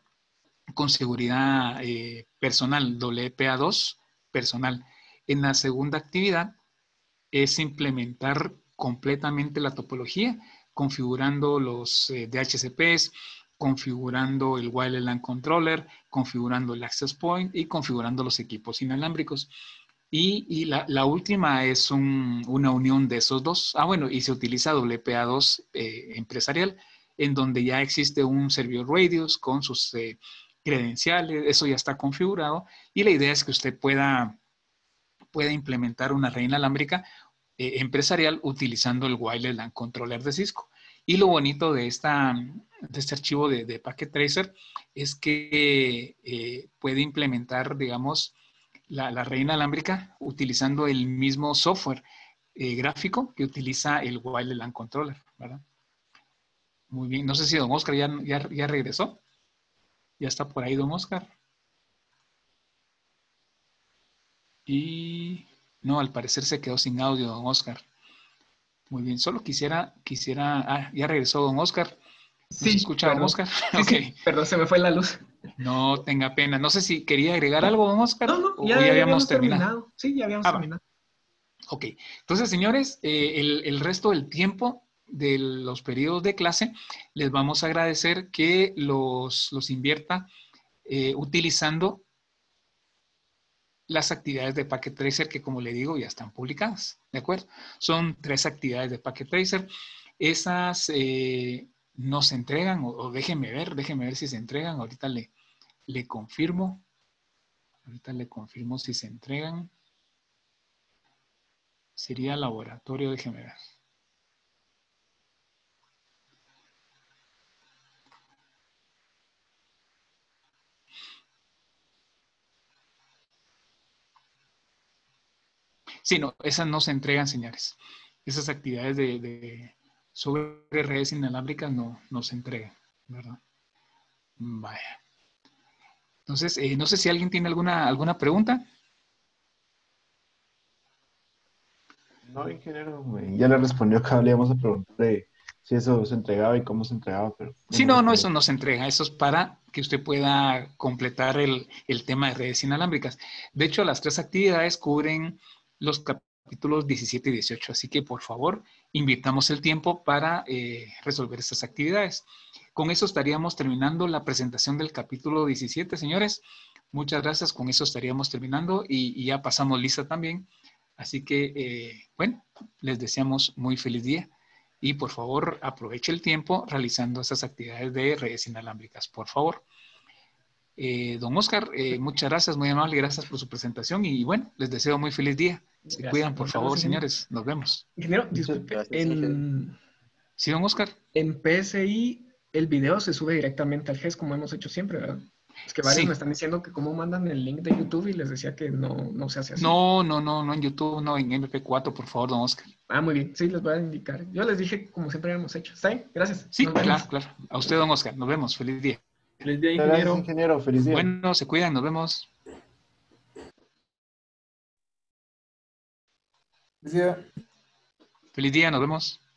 personal, WPA2 personal. En la segunda actividad es implementar completamente la topología, configurando los DHCPs, configurando el Wireless LAN Controller, configurando el Access Point y configurando los equipos inalámbricos. Y la última es una unión de esos dos. Bueno, y se utiliza WPA2 empresarial, en donde ya existe un servidor radius con sus credenciales. Eso ya está configurado. Y la idea es que usted pueda implementar una red inalámbrica empresarial utilizando el Wireless LAN Controller de Cisco. Y lo bonito de este archivo de Packet Tracer es que puede implementar, digamos, la red inalámbrica utilizando el mismo software gráfico que utiliza el Wireless LAN Controller, ¿verdad? Muy bien. No sé si don Oscar ya regresó. Ya está por ahí don Oscar. Y no, al parecer se quedó sin audio don Oscar. Muy bien, solo quisiera, ya regresó don Oscar. ¿No se escucha don Oscar? Sí, Okay. sí, perdón, se me fue la luz. No tenga pena. No sé si quería agregar algo don Oscar. No, o ya habíamos terminado. Sí, ya habíamos terminado. Ok, entonces señores, el resto del tiempo de los periodos de clase les vamos a agradecer que los invierta utilizando las actividades de Packet Tracer que, como le digo, ya están publicadas, ¿de acuerdo? Son 3 actividades de Packet Tracer. Esas no se entregan, o déjenme ver si se entregan. Ahorita le confirmo. Ahorita le confirmo si se entregan. Sería laboratorio, déjenme ver. Sí, no, esas no se entregan, señores. Esas actividades sobre redes inalámbricas no se entregan, ¿verdad? Vaya. Entonces, no sé si alguien tiene alguna pregunta. No, ingeniero, ya le respondió que le íbamos a preguntar de si eso se entregaba y cómo se entregaba, pero... Sí, no, eso no se entrega. Eso es para que usted pueda completar el tema de redes inalámbricas. De hecho, las 3 actividades cubren los capítulos 17 y 18. Así que, por favor, invirtamos el tiempo para resolver estas actividades. Con eso estaríamos terminando la presentación del capítulo 17, señores. Muchas gracias. Con eso estaríamos terminando y ya pasamos lista también. Así que, bueno, les deseamos muy feliz día. Y por favor, aproveche el tiempo realizando estas actividades de redes inalámbricas, por favor. Don Oscar, muchas gracias, muy amable, gracias por su presentación y bueno, les deseo muy feliz día. Se cuidan, por favor, señores. Nos vemos. Ingeniero, disculpe, ¿Sí, don Oscar? En PSI el video se sube directamente al GES como hemos hecho siempre, ¿verdad? Es que varios me están diciendo que cómo mandan el link de YouTube y les decía que no se hace así. No, en YouTube, no, en MP4, por favor, don Oscar. Muy bien, sí, les voy a indicar. Yo les dije como siempre habíamos hecho. ¿Está bien? Gracias. Sí, claro. A usted, don Oscar. Nos vemos. Feliz día. Feliz día, Gracias, ingeniero. ingeniero. Feliz día. Bueno, se cuidan, nos vemos. Decía, Feliz día, nos vemos.